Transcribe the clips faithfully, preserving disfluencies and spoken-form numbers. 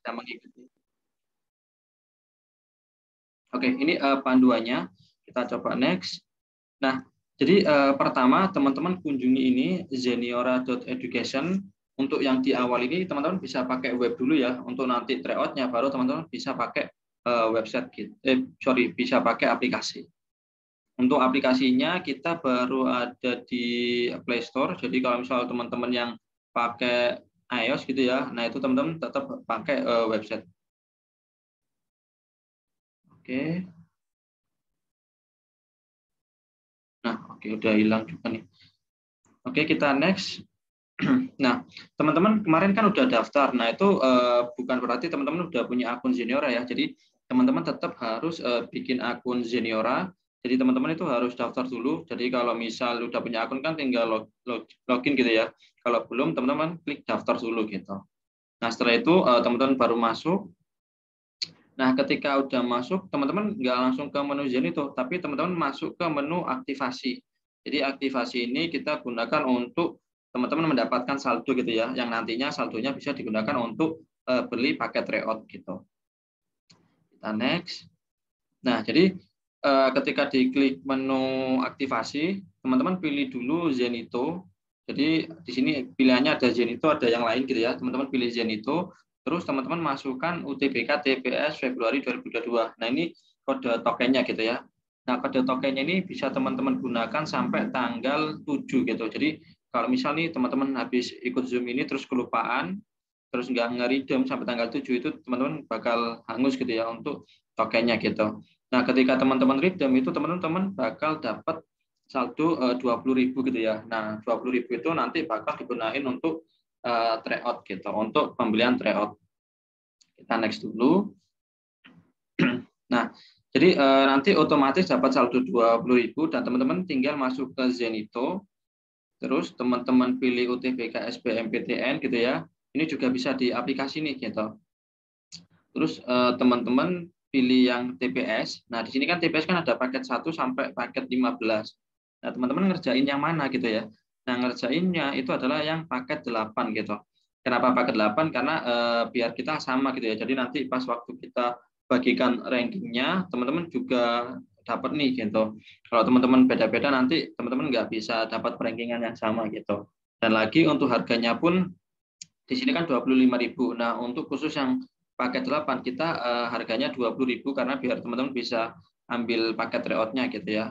Kita mengikuti. Oke, ini uh, panduannya. Kita coba next. Nah, jadi uh, pertama teman-teman kunjungi ini zeniora dot education. Untuk yang di awal ini teman-teman bisa pakai web dulu ya. Untuk nanti tryout-nya baru teman-teman bisa pakai uh, website gitu. Eh, sorry, bisa pakai aplikasi. Untuk aplikasinya kita baru ada di Play Store. Jadi kalau misal teman-teman yang pakai iOS gitu ya, nah itu teman-teman tetap pakai uh, website. Oke. Nah, oke udah hilang juga nih. Oke, kita next. Nah, teman-teman kemarin kan udah daftar. Nah, itu uh, bukan berarti teman-teman udah punya akun Zeniora ya. Jadi, teman-teman tetap harus uh, bikin akun Zeniora. Jadi, teman-teman itu harus daftar dulu. Jadi, kalau misal udah punya akun kan tinggal log, log, login gitu ya. Kalau belum, teman-teman klik daftar dulu gitu. Nah, setelah itu uh, teman-teman baru masuk. Nah, ketika udah masuk, teman-teman nggak langsung ke menu Zenito, tapi teman-teman masuk ke menu aktivasi. Jadi, aktivasi ini kita gunakan untuk teman-teman mendapatkan saldo gitu ya, yang nantinya saldonya bisa digunakan untuk uh, beli paket tryout gitu. Kita next. Nah, jadi uh, ketika diklik menu aktivasi, teman-teman pilih dulu Zenito. Jadi di sini pilihannya ada Zenito, ada yang lain gitu ya. Teman-teman pilih Zenito, terus teman-teman masukkan U T B K T P S Februari dua ribu dua puluh dua. Nah, ini kode tokennya gitu ya. Nah, kode tokennya ini bisa teman-teman gunakan sampai tanggal tujuh gitu. Jadi kalau misalnya teman-teman habis ikut Zoom ini terus kelupaan, terus nggak nge-redeem sampai tanggal tujuh, itu teman-teman bakal hangus gitu ya untuk tokennya gitu. Nah, ketika teman-teman redeem itu teman-teman bakal dapat saldo dua puluh ribu gitu ya. Nah, dua puluh ribu itu nanti bakal digunain untuk uh, tryout gitu, untuk pembelian tryout. Kita next dulu. Nah, jadi uh, nanti otomatis dapat saldo dua puluh ribu dan teman-teman tinggal masuk ke Zenito. Terus teman-teman pilih U T B K S B M P T N gitu ya. Ini juga bisa di aplikasi nih gitu. Terus teman-teman pilih yang T P S. Nah, di sini kan T P S kan ada paket satu sampai paket lima belas. Nah, teman-teman ngerjain yang mana gitu ya. Nah, ngerjainnya itu adalah yang paket delapan gitu. Kenapa paket delapan? Karena eh, biar kita sama gitu ya. Jadi nanti pas waktu kita bagikan rankingnya, teman-teman juga dapat nih gitu. Kalau teman-teman beda-beda nanti teman-teman nggak bisa dapat rankingan yang sama gitu. Dan lagi untuk harganya pun di sini kan dua puluh lima ribu. Nah, untuk khusus yang paket delapan kita uh, harganya dua puluh ribu karena biar teman-teman bisa ambil paket tryout-nya gitu ya.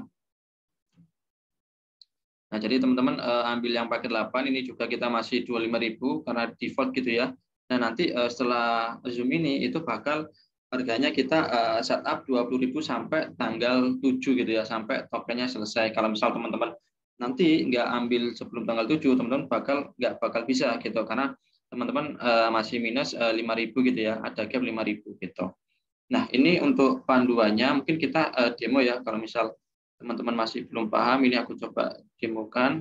Nah, jadi teman-teman uh, ambil yang paket delapan ini juga kita masih dua puluh lima ribu karena default gitu ya. Nah, nanti uh, setelah Zoom ini itu bakal harganya kita uh, setup dua puluh ribu sampai tanggal tujuh gitu ya, sampai tokennya selesai. Kalau misal teman-teman nanti nggak ambil sebelum tanggal tujuh, teman-teman bakal nggak bakal bisa gitu karena teman-teman uh, masih minus uh, lima ribu gitu ya, ada gap lima ribu gitu. Nah, ini untuk panduannya, mungkin kita uh, demo ya, kalau misal teman-teman masih belum paham, ini aku coba demokan.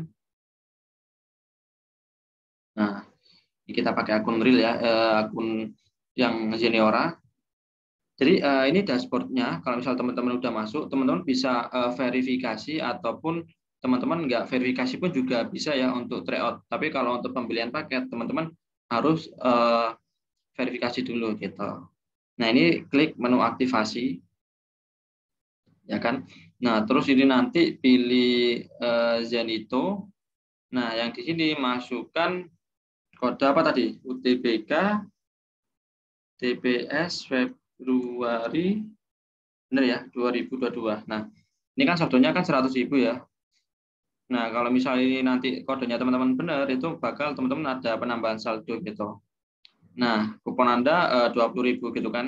Nah, ini kita pakai akun real ya, uh, akun yang Zeniora. Jadi uh, ini dashboardnya, kalau misal teman-teman udah masuk, teman-teman bisa uh, verifikasi ataupun teman-teman nggak verifikasi pun juga bisa ya untuk tryout. Tapi kalau untuk pembelian paket, teman-teman harus uh, verifikasi dulu gitu. Nah, ini klik menu aktivasi. Ya kan? Nah, terus ini nanti pilih uh, Zenito. Nah, yang di sini masukkan kode apa tadi? U T B K T P S Februari benar ya, dua ribu dua puluh dua. Nah, ini kan saldonya kan seratus ribu ya. Nah, kalau misalnya ini nanti kodenya teman-teman benar, itu bakal teman-teman ada penambahan saldo gitu. Nah, kupon Anda dua puluh ribu gitu kan.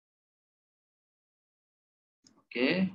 Oke.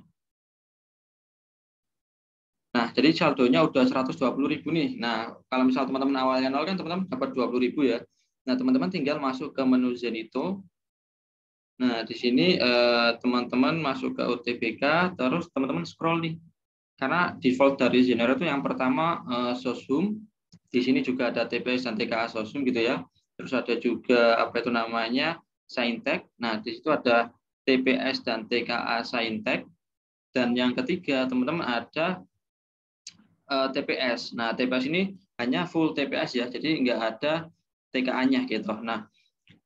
Nah, jadi saldonya udah seratus dua puluh ribu nih. Nah, kalau misal teman-teman awalnya nol kan teman-teman dapat dua puluh ribu ya. Nah, teman-teman tinggal masuk ke menu Zenito. Nah, di sini teman-teman masuk ke U T B K, terus teman-teman scroll nih. Karena default dari Zenito itu yang pertama eh, Sosum. Di sini juga ada T P S dan T K A Sosum gitu ya. Terus ada juga apa itu namanya Saintek. Nah, di situ ada T P S dan T K A Saintek. Dan yang ketiga, teman-teman ada T P S. Nah, T P S ini hanya full T P S ya, jadi nggak ada T K A-nya gitu. Nah,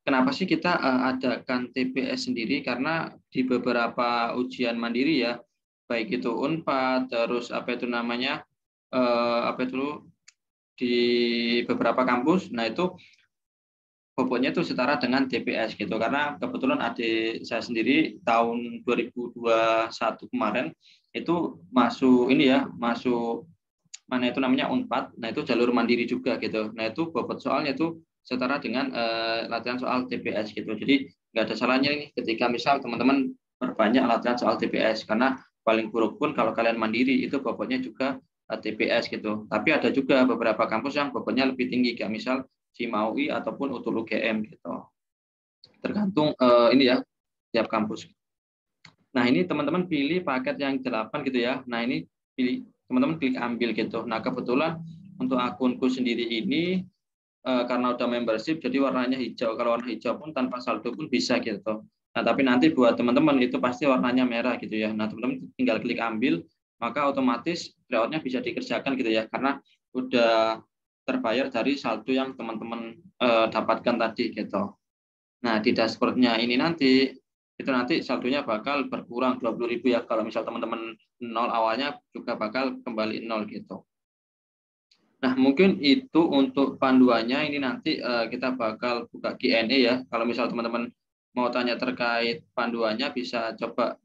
kenapa sih kita uh, adakan T P S sendiri? Karena di beberapa ujian mandiri ya, baik itu Unpad, terus apa itu namanya, uh, apa itu di beberapa kampus, nah itu bobotnya itu setara dengan T P S gitu. Karena kebetulan adik saya sendiri tahun dua ribu dua puluh satu kemarin itu masuk ini ya, masuk mana itu namanya Unpad. Nah, itu jalur mandiri juga gitu. Nah, itu bobot soalnya itu setara dengan uh, latihan soal T P S gitu. Jadi nggak ada salahnya nih ketika misal teman-teman berbanyak latihan soal T P S, karena paling buruk pun kalau kalian mandiri itu bobotnya juga uh, T P S gitu. Tapi ada juga beberapa kampus yang bobotnya lebih tinggi, kayak misal Cima U I ataupun U T U L U G M gitu. Tergantung uh, ini ya tiap kampus. Nah, ini teman-teman pilih paket yang delapan gitu ya. Nah, ini pilih teman-teman klik ambil gitu. Nah, kebetulan untuk akunku sendiri ini eh, karena udah membership jadi warnanya hijau. Kalau warna hijau pun tanpa saldo pun bisa gitu. Nah, tapi nanti buat teman-teman itu pasti warnanya merah gitu ya. Nah, teman-teman tinggal klik ambil, maka otomatis tryout-nya bisa dikerjakan gitu ya, karena udah terbayar dari saldo yang teman-teman eh, dapatkan tadi gitu. Nah, di dashboard-nya ini nanti itu nanti saldonya bakal berkurang dua puluh ribu ya. Kalau misal teman-teman nol awalnya juga bakal kembali nol gitu. Nah, mungkin itu untuk panduannya. Ini nanti uh, kita bakal buka Q and A ya. Kalau misal teman-teman mau tanya terkait panduannya, bisa coba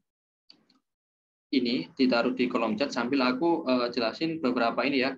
ini ditaruh di kolom chat sambil aku uh, jelasin beberapa ini ya.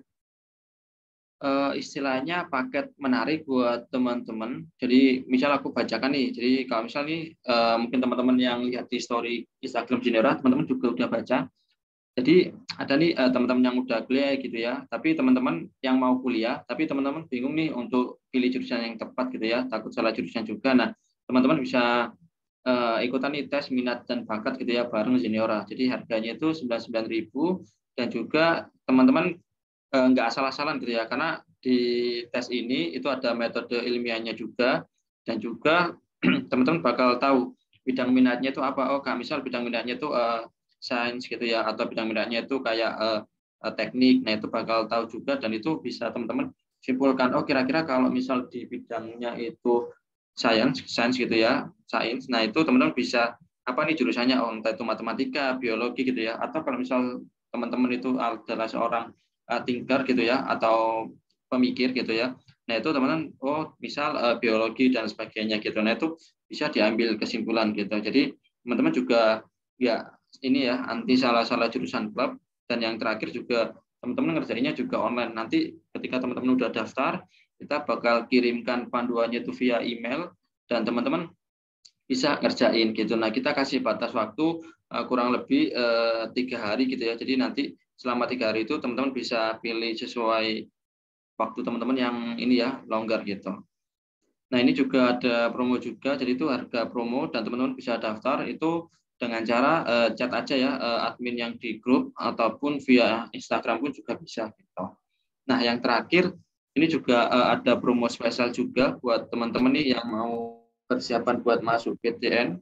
Uh, istilahnya paket menarik buat teman-teman. Jadi misal aku bacakan nih. Jadi kalau misal nih uh, mungkin teman-teman yang lihat di story Instagram Ginora, teman-teman juga udah baca. Jadi ada nih uh, teman-teman yang udah kuliah gitu ya. Tapi teman-teman yang mau kuliah, tapi teman-teman bingung nih untuk pilih jurusan yang tepat gitu ya. Takut salah jurusan juga. Nah, teman-teman bisa uh, ikutan nih tes minat dan bakat gitu ya bareng Ginora. Jadi harganya itu sembilan puluh sembilan ribu, dan juga teman-teman nggak asal-asalan gitu ya, karena di tes ini itu ada metode ilmiahnya juga, dan juga teman-teman bakal tahu bidang minatnya itu apa. Oh, kak, misal bidang minatnya itu uh, sains gitu ya, atau bidang minatnya itu kayak uh, uh, teknik. Nah, itu bakal tahu juga, dan itu bisa teman-teman simpulkan, oh kira-kira kalau misal di bidangnya itu sains, sains gitu ya, sains. Nah, itu teman-teman bisa apa nih jurusannya, oh entah itu matematika, biologi gitu ya, atau kalau misal teman-teman itu adalah seorang uh, thinker gitu ya, atau pemikir gitu ya. Nah, itu teman-teman oh misal uh, biologi dan sebagainya gitu. Nah, itu bisa diambil kesimpulan gitu. Jadi teman-teman juga ya ini ya anti salah-salah jurusan klub. Dan yang terakhir juga teman-teman ngerjainnya juga online. Nanti ketika teman-teman udah daftar, kita bakal kirimkan panduannya itu via email, dan teman-teman bisa ngerjain gitu. Nah, kita kasih batas waktu uh, kurang lebih uh, tiga hari gitu ya. Jadi nanti selama tiga hari itu teman-teman bisa pilih sesuai waktu teman-teman yang ini ya longgar gitu. Nah, ini juga ada promo juga. Jadi itu harga promo, dan teman-teman bisa daftar itu dengan cara uh, chat aja ya uh, admin yang di grup, ataupun via Instagram pun juga bisa gitu. Nah, yang terakhir ini juga uh, ada promo spesial juga buat teman-teman nih yang mau persiapan buat masuk P T N.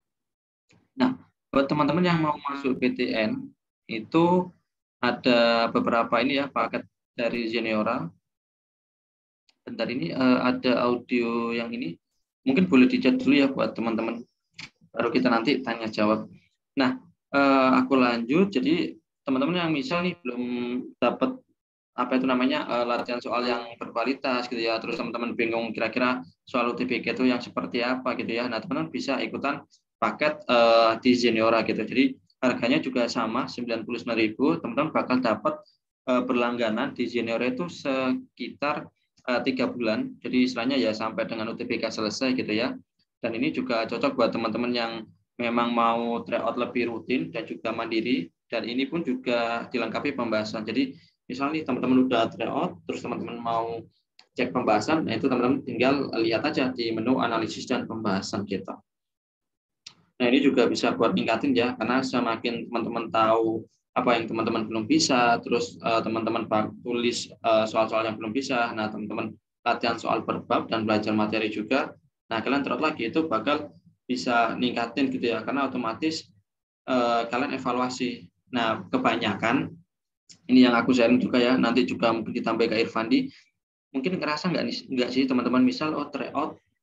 Nah, buat teman-teman yang mau masuk P T N itu ada beberapa ini ya paket dari Ginora. Bentar, ini uh, ada audio yang ini. Mungkin boleh dicat dulu ya buat teman-teman. Baru kita nanti tanya jawab. Nah, uh, aku lanjut. Jadi teman-teman yang misal nih belum dapat apa itu namanya uh, latihan soal yang berkualitas gitu ya. Terus teman-teman bingung kira-kira soal U T B K itu yang seperti apa gitu ya. Nah, teman-teman bisa ikutan paket uh, di Ginora gitu. Jadi harganya juga sama sembilan puluh sembilan ribu. Teman-teman bakal dapat uh, berlangganan di Ginora itu sekitar uh, tiga bulan. Jadi istilahnya ya sampai dengan U T B K selesai gitu ya. Dan ini juga cocok buat teman-teman yang memang mau tryout lebih rutin dan juga mandiri. Dan ini pun juga dilengkapi pembahasan. Jadi misalnya nih teman-teman udah tryout, terus teman-teman mau cek pembahasan, nah itu teman-teman tinggal lihat aja di menu analisis dan pembahasan gitu. Nah, ini juga bisa buat ningkatin ya, karena semakin teman-teman tahu apa yang teman-teman belum bisa, terus uh, teman-teman tulis uh, soal-soal yang belum bisa, nah teman-teman latihan soal per bab dan belajar materi juga, nah kalian terus lagi itu bakal bisa ningkatin gitu ya, karena otomatis uh, kalian evaluasi. Nah, kebanyakan ini yang aku sharing juga ya, nanti juga mungkin ditambah ke Irfandi, mungkin ngerasa nggak nggak sih teman-teman misal oh tryout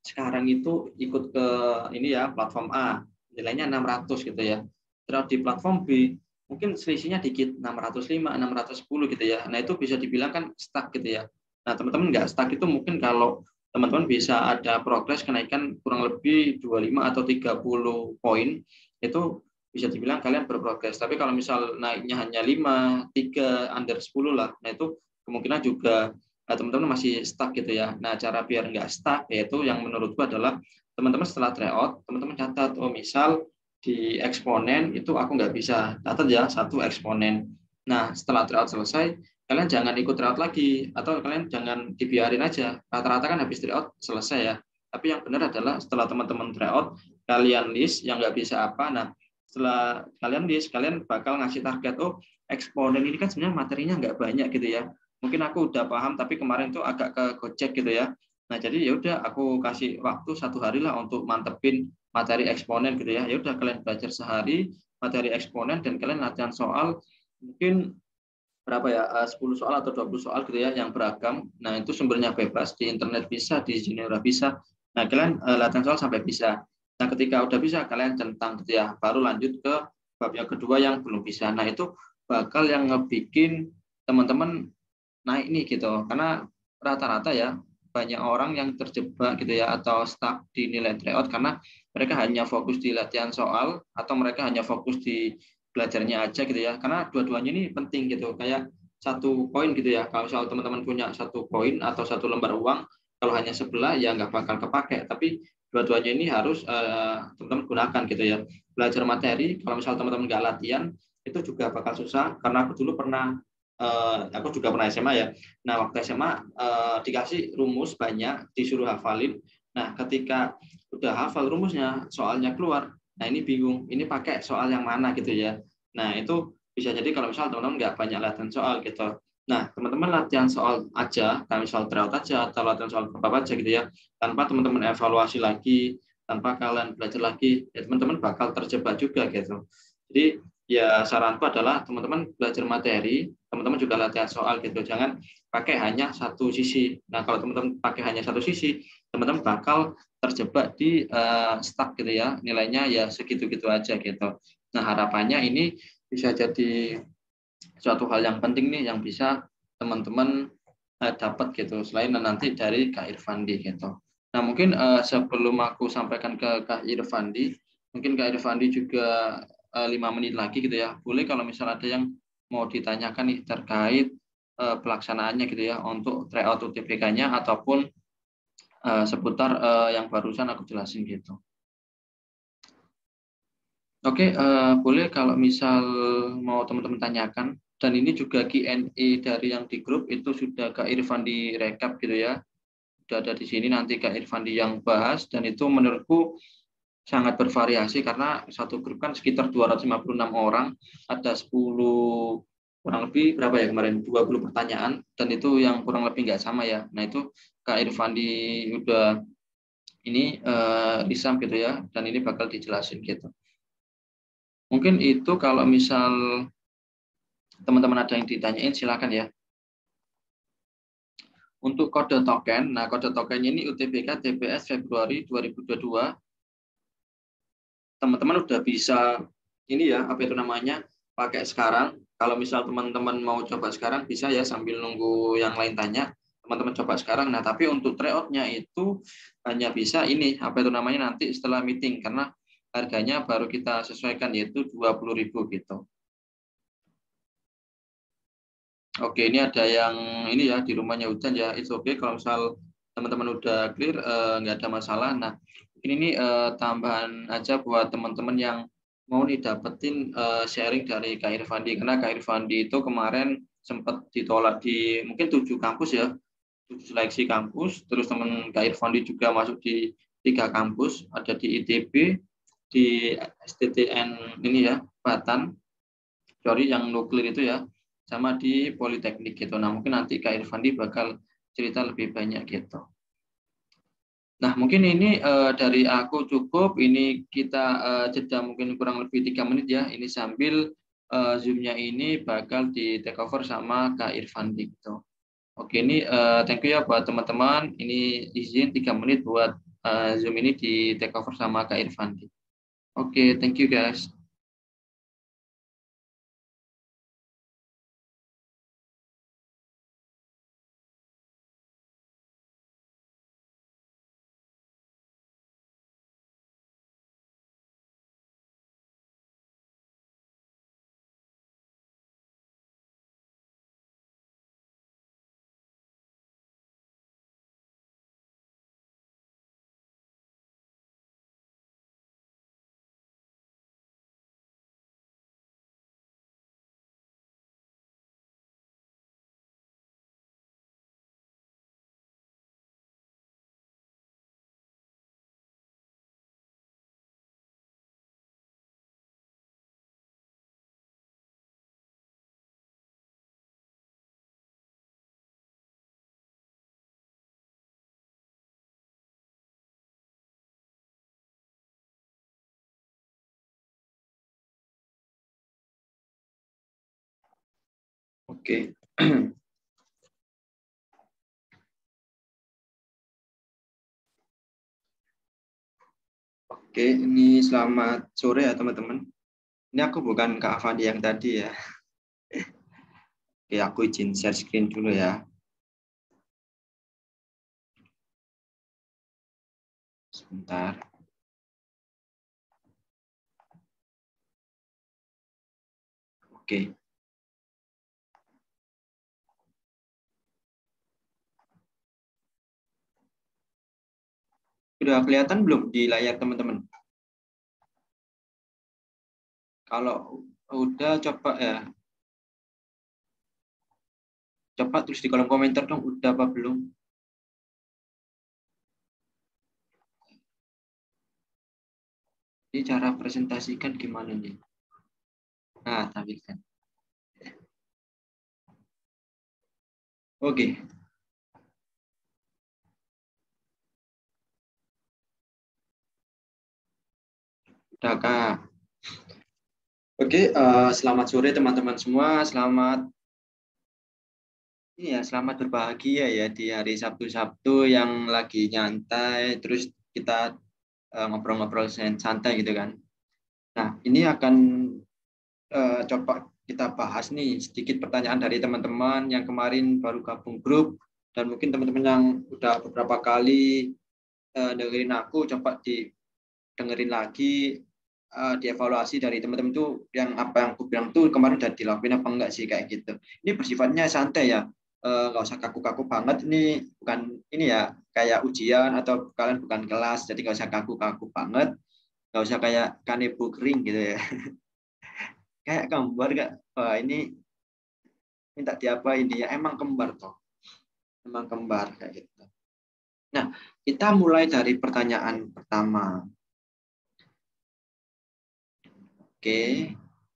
sekarang itu ikut ke ini ya platform A, nilainya enam ratus gitu ya. Terus di platform B mungkin selisihnya dikit, enam ratus lima, enam ratus sepuluh gitu ya. Nah, itu bisa dibilang kan stuck gitu ya. Nah, teman-teman nggak stuck itu mungkin kalau teman-teman bisa ada progres kenaikan kurang lebih dua puluh lima atau tiga puluh poin, itu bisa dibilang kalian berprogres. Tapi kalau misal naiknya hanya lima, tiga, under sepuluh lah, nah itu kemungkinan juga nah, teman-teman masih stuck gitu ya. Nah, cara biar nggak stuck yaitu yang menurutku adalah teman-teman setelah tryout, teman-teman catat, oh misal di eksponen itu aku nggak bisa, catat ya, satu eksponen. Nah, setelah tryout selesai, kalian jangan ikut tryout lagi, atau kalian jangan dibiarin aja. Rata-rata kan habis tryout selesai ya. Tapi yang benar adalah setelah teman-teman tryout, kalian list yang nggak bisa apa, nah setelah kalian list, kalian bakal ngasih target, oh eksponen ini kan sebenarnya materinya nggak banyak gitu ya. Mungkin aku udah paham, tapi kemarin tuh agak ke gojek gitu ya. Nah, jadi ya udah aku kasih waktu satu hari lah untuk mantepin materi eksponen gitu ya. Ya udah kalian belajar sehari materi eksponen dan kalian latihan soal mungkin berapa ya, sepuluh soal atau dua puluh soal gitu ya yang beragam. Nah, itu sumbernya bebas, di internet bisa, di Ginevra bisa. Nah, kalian uh, latihan soal sampai bisa. Nah, ketika udah bisa kalian centang gitu ya, baru lanjut ke bab yang kedua yang belum bisa. Nah, itu bakal yang ngebikin teman-teman naik nih gitu, karena rata-rata ya banyak orang yang terjebak gitu ya atau stuck di nilai tryout karena mereka hanya fokus di latihan soal atau mereka hanya fokus di belajarnya aja gitu ya, karena dua-duanya ini penting gitu. Kayak satu koin gitu ya, kalau soal teman-teman punya satu koin atau satu lembar uang, kalau hanya sebelah ya nggak bakal kepake, tapi dua-duanya ini harus uh, teman-teman gunakan gitu ya. Belajar materi kalau misal teman-teman nggak latihan itu juga bakal susah, karena aku dulu pernah Uh, aku juga pernah S M A ya. Nah, waktu S M A uh, dikasih rumus banyak, disuruh hafalin. Nah, ketika udah hafal rumusnya, soalnya keluar. Nah, ini bingung, ini pakai soal yang mana gitu ya. Nah, itu bisa jadi kalau misal teman-teman nggak banyak latihan soal gitu. Nah, teman-teman latihan soal aja, kayak misal tryout aja, atau latihan soal apa aja gitu ya, tanpa teman-teman evaluasi lagi, tanpa kalian belajar lagi, ya teman-teman bakal terjebak juga gitu. Jadi, ya saranku adalah teman-teman belajar materi, teman-teman juga latihan soal gitu. Jangan pakai hanya satu sisi. Nah, kalau teman-teman pakai hanya satu sisi, teman-teman bakal terjebak di uh, stuck gitu ya. Nilainya ya segitu-gitu aja gitu. Nah, harapannya ini bisa jadi suatu hal yang penting nih yang bisa teman-teman uh, dapat gitu. Selain nanti dari Kak Irfandi gitu. Nah, mungkin uh, sebelum aku sampaikan ke Kak Irfandi, mungkin Kak Irfandi juga lima menit lagi gitu ya. Boleh kalau misalnya ada yang mau ditanyakan nih terkait uh, pelaksanaannya gitu ya untuk tryout U T B K-nya ataupun uh, seputar uh, yang barusan aku jelasin gitu. Oke, uh, boleh kalau misal mau teman-teman tanyakan, dan ini juga Q and A dari yang di grup itu sudah Kak Irfandi rekap gitu ya. Sudah ada di sini nanti Kak Irfandi yang bahas, dan itu menurutku sangat bervariasi karena satu grup kan sekitar dua ratus lima puluh enam orang, ada sepuluh kurang lebih berapa ya kemarin dua puluh pertanyaan, dan itu yang kurang lebih nggak sama ya. Nah, itu Kak Irfandi udah ini uh, risam gitu ya, dan ini bakal dijelasin gitu. Mungkin itu kalau misal teman-teman ada yang ditanyain silakan ya. Untuk kode token, nah kode tokennya ini U T B K T P S Februari dua ribu dua puluh dua. Teman-teman udah bisa ini ya, apa itu namanya, pakai sekarang. Kalau misal teman-teman mau coba sekarang bisa ya, sambil nunggu yang lain tanya, teman-teman coba sekarang. Nah, tapi untuk tryout-nya itu hanya bisa ini, apa itu namanya, nanti setelah meeting, karena harganya baru kita sesuaikan yaitu dua puluh ribu gitu. Oke, ini ada yang ini ya, di rumahnya hujan ya, it's okay kalau misal teman-teman udah clear, eh, nggak ada masalah. Nah, ini eh, tambahan aja buat teman-teman yang mau nih dapetin eh, sharing dari Kak Irfandi, karena Kak Irfandi itu kemarin sempat ditolak di mungkin tujuh kampus ya, tujuh seleksi kampus. Terus teman Kak Irfandi juga masuk di tiga kampus, ada di I T B, di S T T N ini ya, Batan, sorry yang nuklir itu ya, sama di Politeknik gitu. Nah, mungkin nanti Kak Irfandi bakal cerita lebih banyak gitu. Nah, mungkin ini uh, dari aku cukup. Ini kita uh, jeda mungkin kurang lebih tiga menit ya. Ini sambil uh, Zoom-nya ini bakal di take over sama Kak Irfandi gitu. Oke, ini uh, thank you ya buat teman-teman. Ini izin tiga menit buat uh, Zoom ini di take over sama Kak Irfandi. Oke, okay, thank you guys. Oke. Oke, ini selamat sore ya teman-teman. Ini aku bukan Kak Avandi yang tadi ya. Oke, aku izin share screen dulu ya. Sebentar. Oke. Sudah kelihatan belum di layar teman-teman? Kalau udah coba ya. Coba tulis di kolom komentar dong, udah apa belum? Ini cara presentasikan gimana nih? Nah, tampilkan. Oke. Udah, Kak. Oke, uh, selamat sore teman-teman semua. Selamat Iya, selamat berbahagia ya di hari Sabtu-Sabtu yang lagi nyantai, terus kita uh, ngobrol-ngobrol santai gitu kan. Nah, ini akan uh, coba kita bahas nih sedikit pertanyaan dari teman-teman yang kemarin baru gabung grup, dan mungkin teman-teman yang udah beberapa kali uh, dengerin aku, coba didengerin lagi, uh, dievaluasi dari teman-teman tuh yang apa yang aku bilang tuh kemarin udah dilakuin apa enggak sih kayak gitu. Ini bersifatnya santai ya. Nggak usah kaku-kaku banget, ini bukan ini ya kayak ujian atau kalian bukan kelas, jadi nggak usah kaku-kaku banget, nggak usah kayak kanebo kering gitu ya. Kayak kembar nggak? Wah, ini minta diapain ya, emang kembar toh, emang kembar kayak gitu. Nah, kita mulai dari pertanyaan pertama. Oke,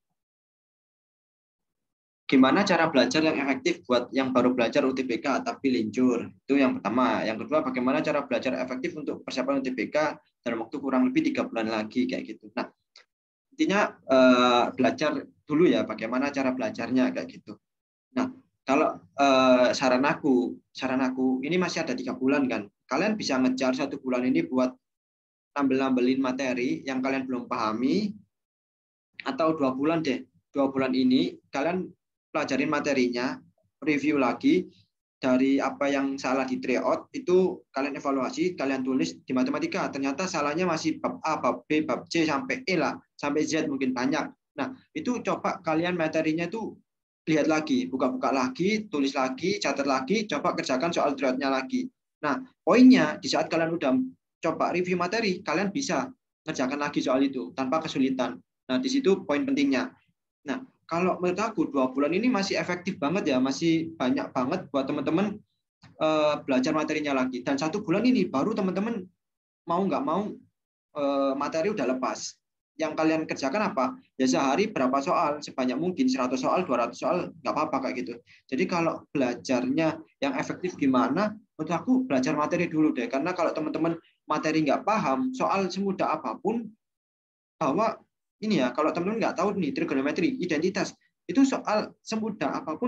gimana cara belajar yang efektif buat yang baru belajar U T B K tapi lincur? Itu yang pertama. Yang kedua, bagaimana cara belajar efektif untuk persiapan U T B K dalam waktu kurang lebih tiga bulan lagi kayak gitu. Nah, intinya eh, belajar dulu ya, bagaimana cara belajarnya kayak gitu. Nah, kalau eh, saran aku, saran aku ini masih ada tiga bulan kan. Kalian bisa ngejar satu bulan ini buat nambel-nambelin materi yang kalian belum pahami, atau dua bulan deh. Dua bulan ini kalian pelajarin materinya, review lagi dari apa yang salah di tryout, itu kalian evaluasi, kalian tulis di matematika. Ternyata salahnya masih bab A, bab B, bab C sampai E lah, sampai Z mungkin banyak. Nah, itu coba kalian materinya itu lihat lagi, buka-buka lagi, tulis lagi, catat lagi, coba kerjakan soal tryoutnya lagi. Nah, poinnya di saat kalian udah coba review materi, kalian bisa kerjakan lagi soal itu tanpa kesulitan. Nah, di situ poin pentingnya. Nah, kalau menurut aku dua bulan ini masih efektif banget ya, masih banyak banget buat teman-teman uh, belajar materinya lagi. Dan satu bulan ini baru teman-teman mau nggak mau uh, materi udah lepas. Yang kalian kerjakan apa? Ya sehari berapa soal, sebanyak mungkin seratus soal, dua ratus soal, nggak apa-apa kayak gitu. Jadi kalau belajarnya yang efektif gimana, menurut aku belajar materi dulu deh. Karena kalau teman-teman materi nggak paham, soal semudah apapun, bahwa ini ya, kalau teman-teman nggak tahu nih trigonometri, identitas, itu soal semudah apapun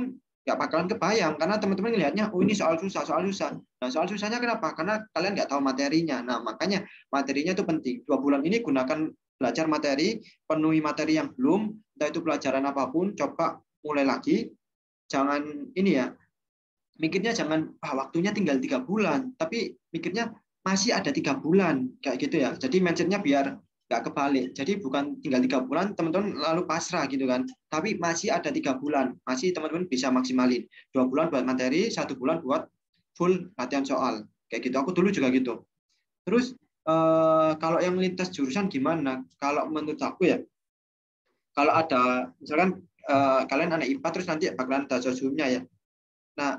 nggak bakalan kebayang karena teman-teman ngelihatnya, oh ini soal susah, soal susah. Nah, soal susahnya kenapa? Karena kalian nggak tahu materinya. Nah, makanya materinya itu penting. Dua bulan ini gunakan belajar materi, penuhi materi yang belum, entah itu pelajaran apapun, coba mulai lagi. Jangan ini ya, mikirnya jangan ah, waktunya tinggal tiga bulan, tapi mikirnya masih ada tiga bulan kayak gitu ya. Jadi mindsetnya biar nggak kebalik. Jadi bukan tinggal tiga bulan teman-teman lalu pasrah gitu kan. Tapi masih ada tiga bulan, masih teman-teman bisa maksimalin. Dua bulan buat materi, satu bulan buat full latihan soal kayak gitu. Aku dulu juga gitu. Terus eh, kalau yang lintas jurusan gimana? Kalau menurut aku ya, kalau ada misalkan eh, kalian anak I P A terus nanti bakalan ada sosumnya ya. Nah,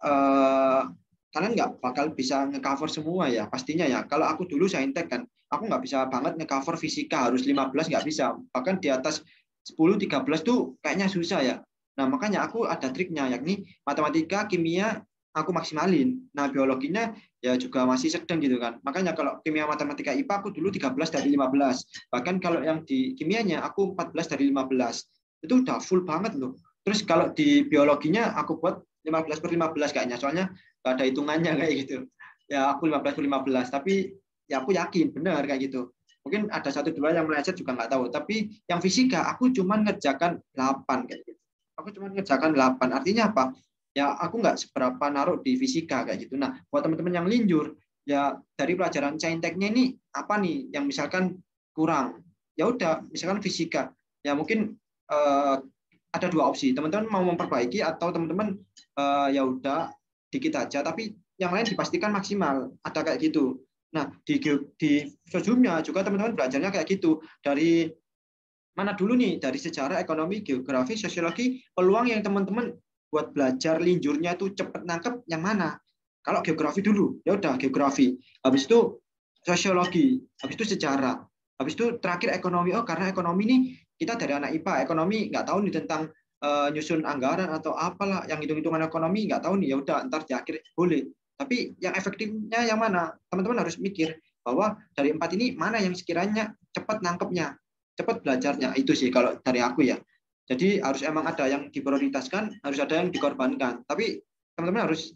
eh, kalian nggak bakal bisa ngecover semua ya, pastinya ya. Kalau aku dulu saintek kan, aku nggak bisa banget ngecover fisika, harus lima belas nggak bisa. Bahkan di atas sepuluh, tiga belas tuh kayaknya susah ya. Nah, makanya aku ada triknya, yakni matematika, kimia, aku maksimalin. Nah, biologinya ya juga masih sedang gitu kan. Makanya kalau kimia matematika I P A, aku dulu tiga belas dari lima belas. Bahkan kalau yang di kimianya, aku empat belas dari lima belas. Itu udah full banget loh. Terus kalau di biologinya, aku buat lima belas per lima belas kayaknya, soalnya nggak ada hitungannya kayak gitu ya. Aku lima belas per lima belas, tapi ya aku yakin benar kayak gitu. Mungkin ada satu dua yang meleset juga nggak tahu, tapi yang fisika aku cuma ngerjakan delapan kayak gitu. Aku cuma ngerjakan delapan, artinya apa ya, aku nggak seberapa naruh di fisika kayak gitu. Nah, buat teman-teman yang linjur ya, dari pelajaran sainteknya ini apa nih yang misalkan kurang, ya udah misalkan fisika ya, mungkin eh, ada dua opsi, teman-teman mau memperbaiki atau teman-teman uh, ya udah dikit aja, tapi yang lain dipastikan maksimal, ada kayak gitu. Nah, di di sosumnya juga teman-teman belajarnya kayak gitu. Dari mana dulu nih? Dari sejarah, ekonomi, geografi, sosiologi. Peluang yang teman-teman buat belajar linjurnya itu cepet nangkep yang mana? Kalau geografi dulu, ya udah geografi. Habis itu sosiologi, habis itu sejarah, habis itu terakhir ekonomi. Oh, karena ekonomi nih kita dari anak I P A, ekonomi nggak tahu nih tentang uh, nyusun anggaran atau apalah, yang hitung-hitungan ekonomi nggak tahu nih, ya udah ntar di akhir boleh. Tapi yang efektifnya yang mana? Teman-teman harus mikir bahwa dari empat ini mana yang sekiranya cepat nangkepnya, cepat belajarnya. Itu sih kalau dari aku ya. Jadi harus emang ada yang diprioritaskan, harus ada yang dikorbankan. Tapi teman-teman harus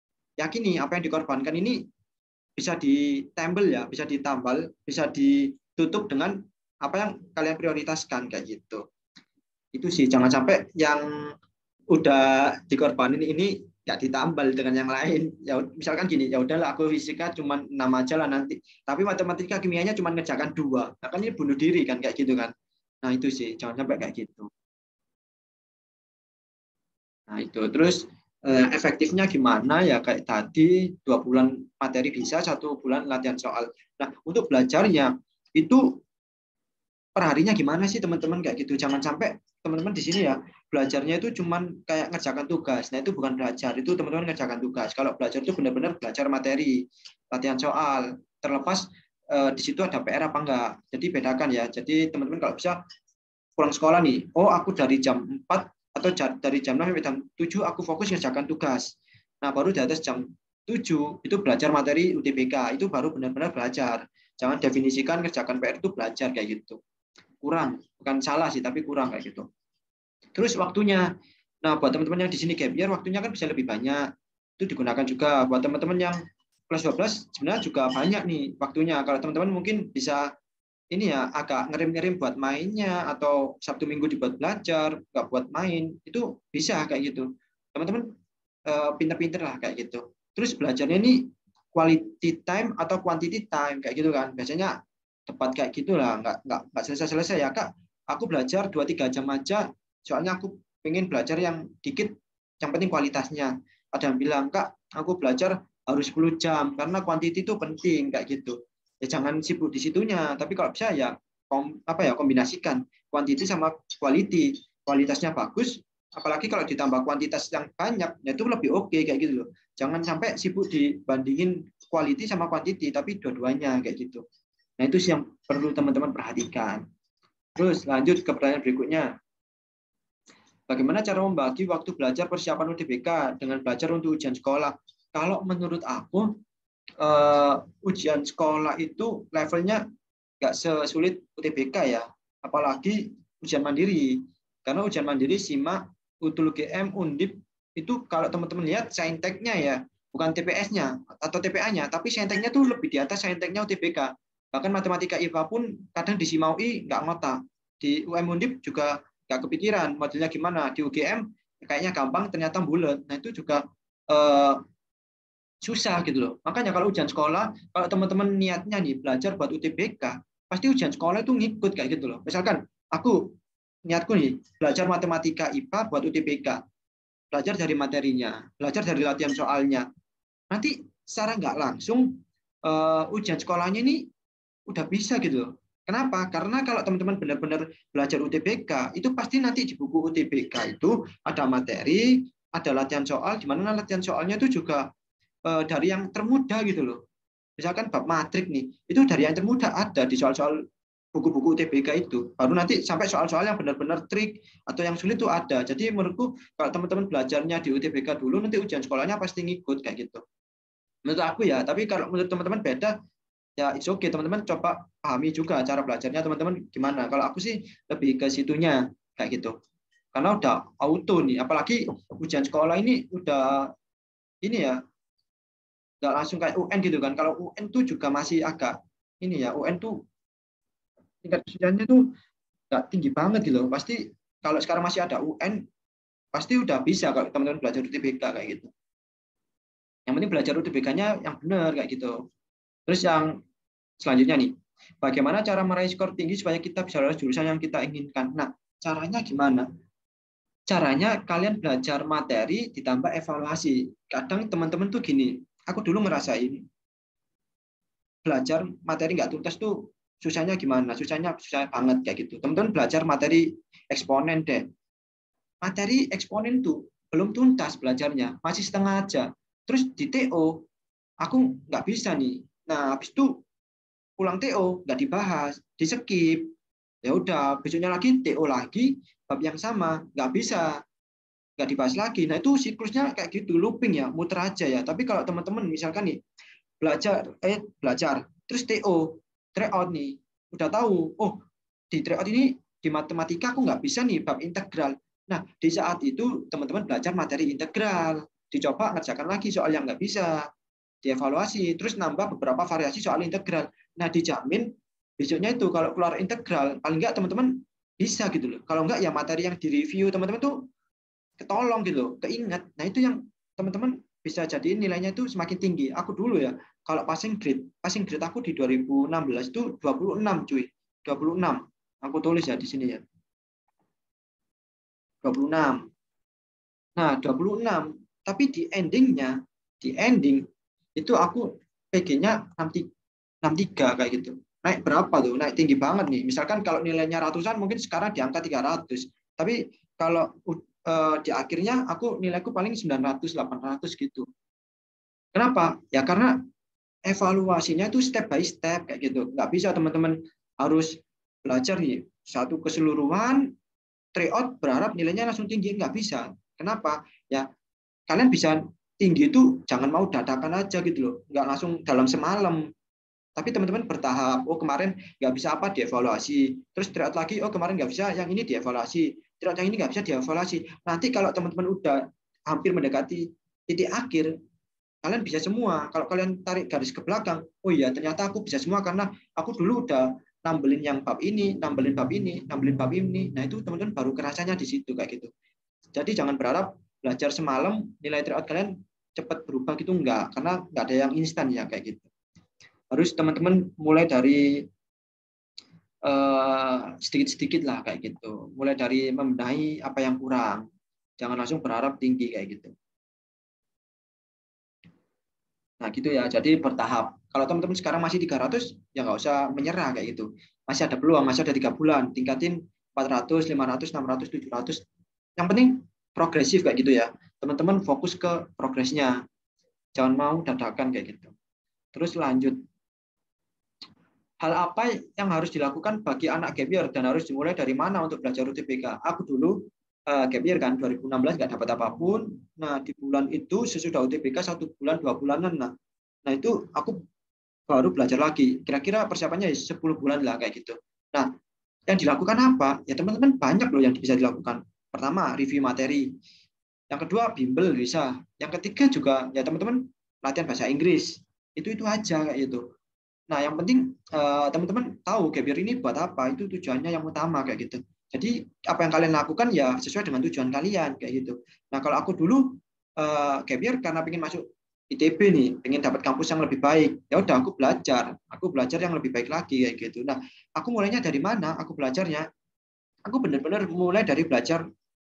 yakini apa yang dikorbankan ini bisa ditambal ya, bisa ditambal, bisa ditutup dengan apa yang kalian prioritaskan kayak gitu. Itu sih, jangan sampai yang udah dikorbanin ini nggak ditambal dengan yang lain. Ya misalkan gini, ya udahlah aku fisika cuma enam aja lah nanti, tapi matematika kimianya cuma ngerjakan dua. Nah, kan ini bunuh diri kan kayak gitu kan. Nah, itu sih, jangan sampai kayak gitu. Nah, itu terus efektifnya gimana ya, kayak tadi dua bulan materi bisa, satu bulan latihan soal. Nah, untuk belajarnya itu perharinya gimana sih teman-teman kayak gitu. Jangan sampai teman-teman di sini ya belajarnya itu cuman kayak ngerjakan tugas. Nah, itu bukan belajar, itu teman-teman ngerjakan tugas. Kalau belajar itu benar-benar belajar materi, latihan soal, terlepas eh, di situ ada P R apa enggak. Jadi bedakan ya. Jadi teman-teman kalau bisa pulang sekolah nih, oh aku dari jam empat atau dari jam enam sampai jam tujuh aku fokus ngerjakan tugas. Nah, baru di atas jam tujuh itu belajar materi U T B K, itu baru benar-benar belajar. Jangan definisikan kerjakan P R itu belajar kayak gitu. Kurang, bukan salah sih, tapi kurang kayak gitu. Terus waktunya, nah buat teman-teman yang di sini gap year, waktunya kan bisa lebih banyak. Itu digunakan juga buat teman-teman yang kelas dua belas, sebenarnya juga banyak nih waktunya. Kalau teman-teman mungkin bisa ini ya, agak ngerim-ngerim buat mainnya, atau Sabtu Minggu dibuat belajar, nggak buat main, itu bisa kayak gitu. Teman-teman eh, pinter-pinter lah kayak gitu. Terus belajarnya ini quality time atau quantity time kayak gitu kan. Biasanya tepat kayak gitulah, nggak nggak nggak selesai-selesai ya Kak. Aku belajar dua tiga jam aja, soalnya aku pengen belajar yang dikit, yang penting kualitasnya. Ada yang bilang, Kak, aku belajar harus sepuluh jam karena quantity itu penting kayak gitu. Ya jangan sibuk di situnya, tapi kalau bisa ya kom, apa ya kombinasikan quantity sama quality. Kualitasnya bagus, apalagi kalau ditambah kuantitas yang banyak, ya itu lebih oke okay, kayak gitu loh. Jangan sampai sibuk dibandingin quality sama quantity, tapi dua-duanya kayak gitu. Nah, itu sih yang perlu teman-teman perhatikan. Terus lanjut ke pertanyaan berikutnya. Bagaimana cara membagi waktu belajar persiapan U T B K dengan belajar untuk ujian sekolah? Kalau menurut aku, uh, ujian sekolah itu levelnya nggak sesulit U T B K ya. Apalagi ujian mandiri. Karena ujian mandiri, SIMAK, U T U L G M, Undip, itu kalau teman-teman lihat sainteknya ya, bukan T P S-nya atau T P A-nya, tapi sainteknya tuh lebih di atas sainteknya U T B K. Bahkan matematika I P A pun kadang di SIMAUI nggak ngotak. Di U M Undip juga nggak kepikiran modelnya gimana. Di U G M kayaknya gampang, ternyata bulat. Nah itu juga eh, susah gitu loh. Makanya kalau ujian sekolah, kalau teman-teman niatnya nih belajar buat U T B K, pasti ujian sekolah itu ngikut kayak gitu loh. Misalkan aku niatku nih belajar matematika I P A buat U T B K, belajar dari materinya, belajar dari latihan soalnya. Nanti secara nggak langsung uh, ujian sekolahnya ini udah bisa gitu loh. Kenapa? Karena kalau teman-teman benar-benar belajar U T B K, itu pasti nanti di buku U T B K itu ada materi, ada latihan soal, di mana latihan soalnya itu juga uh, dari yang termudah gitu loh. Misalkan bab matrik nih, itu dari yang termudah ada di soal-soal buku-buku U T B K itu. Baru nanti sampai soal-soal yang benar-benar trik atau yang sulit itu ada. Jadi menurutku kalau teman-teman belajarnya di U T B K dulu, nanti ujian sekolahnya pasti ngikut kayak gitu. Menurut aku ya, tapi kalau menurut teman-teman beda, ya it's okay, teman-teman coba pahami juga cara belajarnya teman-teman gimana. Kalau aku sih lebih ke situnya kayak gitu. Karena udah auto nih, apalagi ujian sekolah ini udah ini ya, nggak langsung kayak U N gitu kan. Kalau U N tuh juga masih agak ini ya, U N tuh tingkat kesulitannya tuh nggak tinggi banget gitu. Pasti kalau sekarang masih ada U N, pasti udah bisa kalau teman-teman belajar U T B K kayak gitu. Yang penting belajar U T B K-nya yang benar kayak gitu. Terus yang selanjutnya nih, bagaimana cara meraih skor tinggi supaya kita bisa lolos jurusan yang kita inginkan? Nah, caranya gimana? Caranya kalian belajar materi ditambah evaluasi. Kadang teman-teman tuh gini, aku dulu ngerasain belajar materi nggak tuntas tuh susahnya gimana? Susahnya susah banget kayak gitu. Teman-teman belajar materi eksponen deh. Materi eksponen tuh belum tuntas belajarnya, masih setengah aja. Terus di T O, aku nggak bisa nih. Nah, habis itu pulang T O nggak dibahas, di skip. Ya udah, besoknya lagi T O lagi, bab yang sama, nggak bisa, nggak dibahas lagi. Nah itu siklusnya kayak gitu, looping ya, muter aja ya. Tapi kalau teman-teman misalkan nih belajar, eh belajar, terus T O, tryout nih, udah tahu, oh di tryout ini di matematika aku nggak bisa nih bab integral. Nah di saat itu teman-teman belajar materi integral, dicoba ngerjakan lagi soal yang nggak bisa, dievaluasi, terus nambah beberapa variasi soal integral. Nah dijamin besoknya itu kalau keluar integral, paling nggak teman-teman bisa gitu loh. Kalau nggak ya materi yang direview teman-teman tuh ketolong gitu loh, keinget. Nah itu yang teman-teman bisa jadiin nilainya itu semakin tinggi. Aku dulu ya, kalau passing grade, passing grade aku di dua ribu enam belas itu dua puluh enam cuy, dua puluh enam. Aku tulis ya di sini ya. dua puluh enam. Nah, dua puluh enam. Tapi di endingnya, di ending itu aku P G-nya enam puluh tiga kayak gitu. Naik berapa tuh? Naik tinggi banget nih. Misalkan kalau nilainya ratusan mungkin sekarang di angka tiga ratus. Tapi kalau uh, di akhirnya aku nilaiku paling sembilan ratus delapan ratus gitu. Kenapa? Ya karena evaluasinya itu step by step kayak gitu. Nggak bisa teman-teman harus belajar nih satu keseluruhan tryout berharap nilainya langsung tinggi, nggak bisa. Kenapa? Ya kalian bisa tinggi itu jangan mau dadakan aja gitu loh, nggak langsung dalam semalam. Tapi teman-teman bertahap. Oh kemarin nggak bisa apa dievaluasi, terus tryout lagi. Oh kemarin nggak bisa, yang ini dievaluasi. Tryout yang ini nggak bisa dievaluasi. Nanti kalau teman-teman udah hampir mendekati titik akhir, kalian bisa semua. Kalau kalian tarik garis ke belakang, oh iya ternyata aku bisa semua karena aku dulu udah nambelin yang bab ini, nambelin bab ini, nambelin bab ini. Nah itu teman-teman baru kerasanya di situ kayak gitu. Jadi jangan berharap belajar semalam nilai tryout kalian cepat berubah gitu, enggak, karena nggak ada yang instan ya kayak gitu. Harus teman-teman mulai dari uh, sedikit-sedikit lah kayak gitu. Mulai dari membenahi apa yang kurang. Jangan langsung berharap tinggi kayak gitu. Nah gitu ya, jadi bertahap. Kalau teman-teman sekarang masih tiga ratus, ya nggak usah menyerah kayak gitu. Masih ada peluang, masih ada tiga bulan. Tingkatin empat ratus, lima ratus, enam ratus, tujuh ratus. Yang penting progresif kayak gitu ya. Teman-teman fokus ke progresnya. Jangan mau dadakan kayak gitu. Terus lanjut. Hal apa yang harus dilakukan bagi anak gap year dan harus dimulai dari mana untuk belajar U T B K? Aku dulu uh, gap year kan dua ribu enam belas nggak dapat apapun. Nah di bulan itu sesudah U T B K satu bulan dua bulanan nah. Nah itu aku baru belajar lagi. Kira-kira persiapannya sepuluh bulan lah kayak gitu. Nah yang dilakukan apa? Ya teman-teman banyak loh yang bisa dilakukan. Pertama review materi. Yang kedua bimbel bisa. Yang ketiga juga ya teman-teman latihan bahasa Inggris. Itu itu aja kayak gitu. Nah, yang penting uh, teman-teman tahu gap year ini buat apa, itu tujuannya yang utama kayak gitu. Jadi apa yang kalian lakukan ya sesuai dengan tujuan kalian kayak gitu. Nah, kalau aku dulu uh, gap year karena pengen masuk I T B nih, pengen dapat kampus yang lebih baik. Ya udah aku belajar, aku belajar yang lebih baik lagi kayak gitu. Nah, aku mulainya dari mana? Aku belajarnya, aku benar-benar mulai dari belajar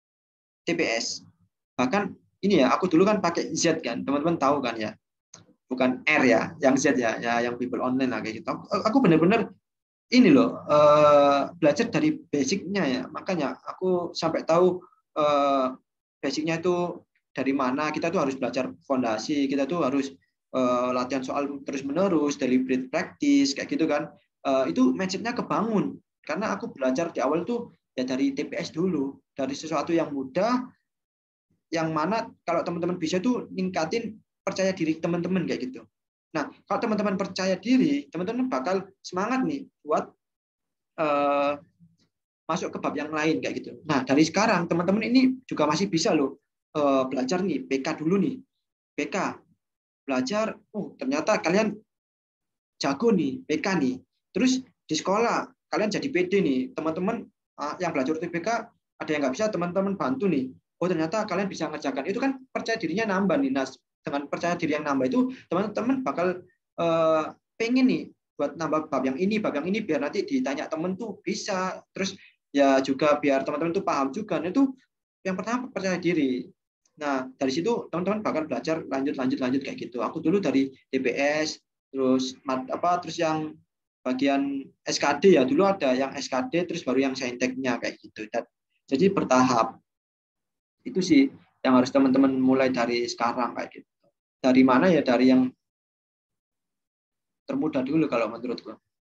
T P S. Bahkan ini ya, aku dulu kan pakai Z kan, teman-teman tahu kan ya, bukan R ya, yang Z ya, ya yang Bimbel online lah kayak gitu. Aku, aku benar-benar ini loh uh, belajar dari basicnya ya, makanya aku sampai tahu uh, basicnya itu dari mana. Kita tuh harus belajar fondasi, kita tuh harus uh, latihan soal terus menerus, deliberate practice kayak gitu kan. Uh, itu mindsetnya kebangun karena aku belajar di awal tuh ya dari T P S dulu, dari sesuatu yang mudah, yang mana kalau teman-teman bisa tuh ningkatin percaya diri teman-teman kayak gitu. Nah, kalau teman-teman percaya diri, teman-teman bakal semangat nih buat uh, masuk ke bab yang lain kayak gitu. Nah, dari sekarang teman-teman ini juga masih bisa loh uh, belajar nih P K dulu nih. P K belajar, oh ternyata kalian jago nih P K nih. Terus di sekolah kalian jadi P D nih. Teman-teman uh, yang belajar U T B K ada yang nggak bisa, teman-teman bantu nih. Oh ternyata kalian bisa ngerjakan. Itu kan percaya dirinya nambah nih. Nah, dengan percaya diri yang nambah itu teman-teman bakal uh, pengen nih buat nambah bab yang ini, bab yang ini biar nanti ditanya temen tuh bisa. Terus ya juga biar teman-teman tuh paham juga. Nah, itu yang pertama percaya diri. Nah, dari situ teman-teman bakal belajar lanjut lanjut lanjut kayak gitu. Aku dulu dari D P S, terus apa terus yang bagian S K D ya, dulu ada yang S K D terus baru yang sainteknya kayak gitu. Dan jadi bertahap. Itu sih yang harus teman-teman mulai dari sekarang kayak gitu. Dari mana ya? Dari yang termudah dulu kalau menurutku.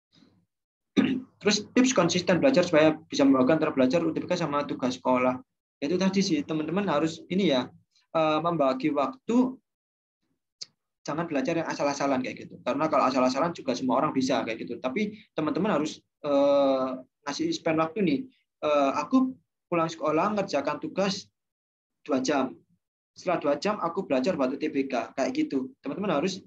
Terus tips konsisten belajar supaya bisa membagikan antara belajar U T B K sama tugas sekolah. Itu tadi sih teman-teman harus ini ya membagi waktu, jangan belajar yang asal-asalan kayak gitu. Karena kalau asal-asalan juga semua orang bisa kayak gitu. Tapi teman-teman harus eh, ngasih spend waktu nih. Eh, aku pulang sekolah ngerjakan tugas dua jam. Setelah dua jam aku belajar buat U T B K kayak gitu. Teman-teman harus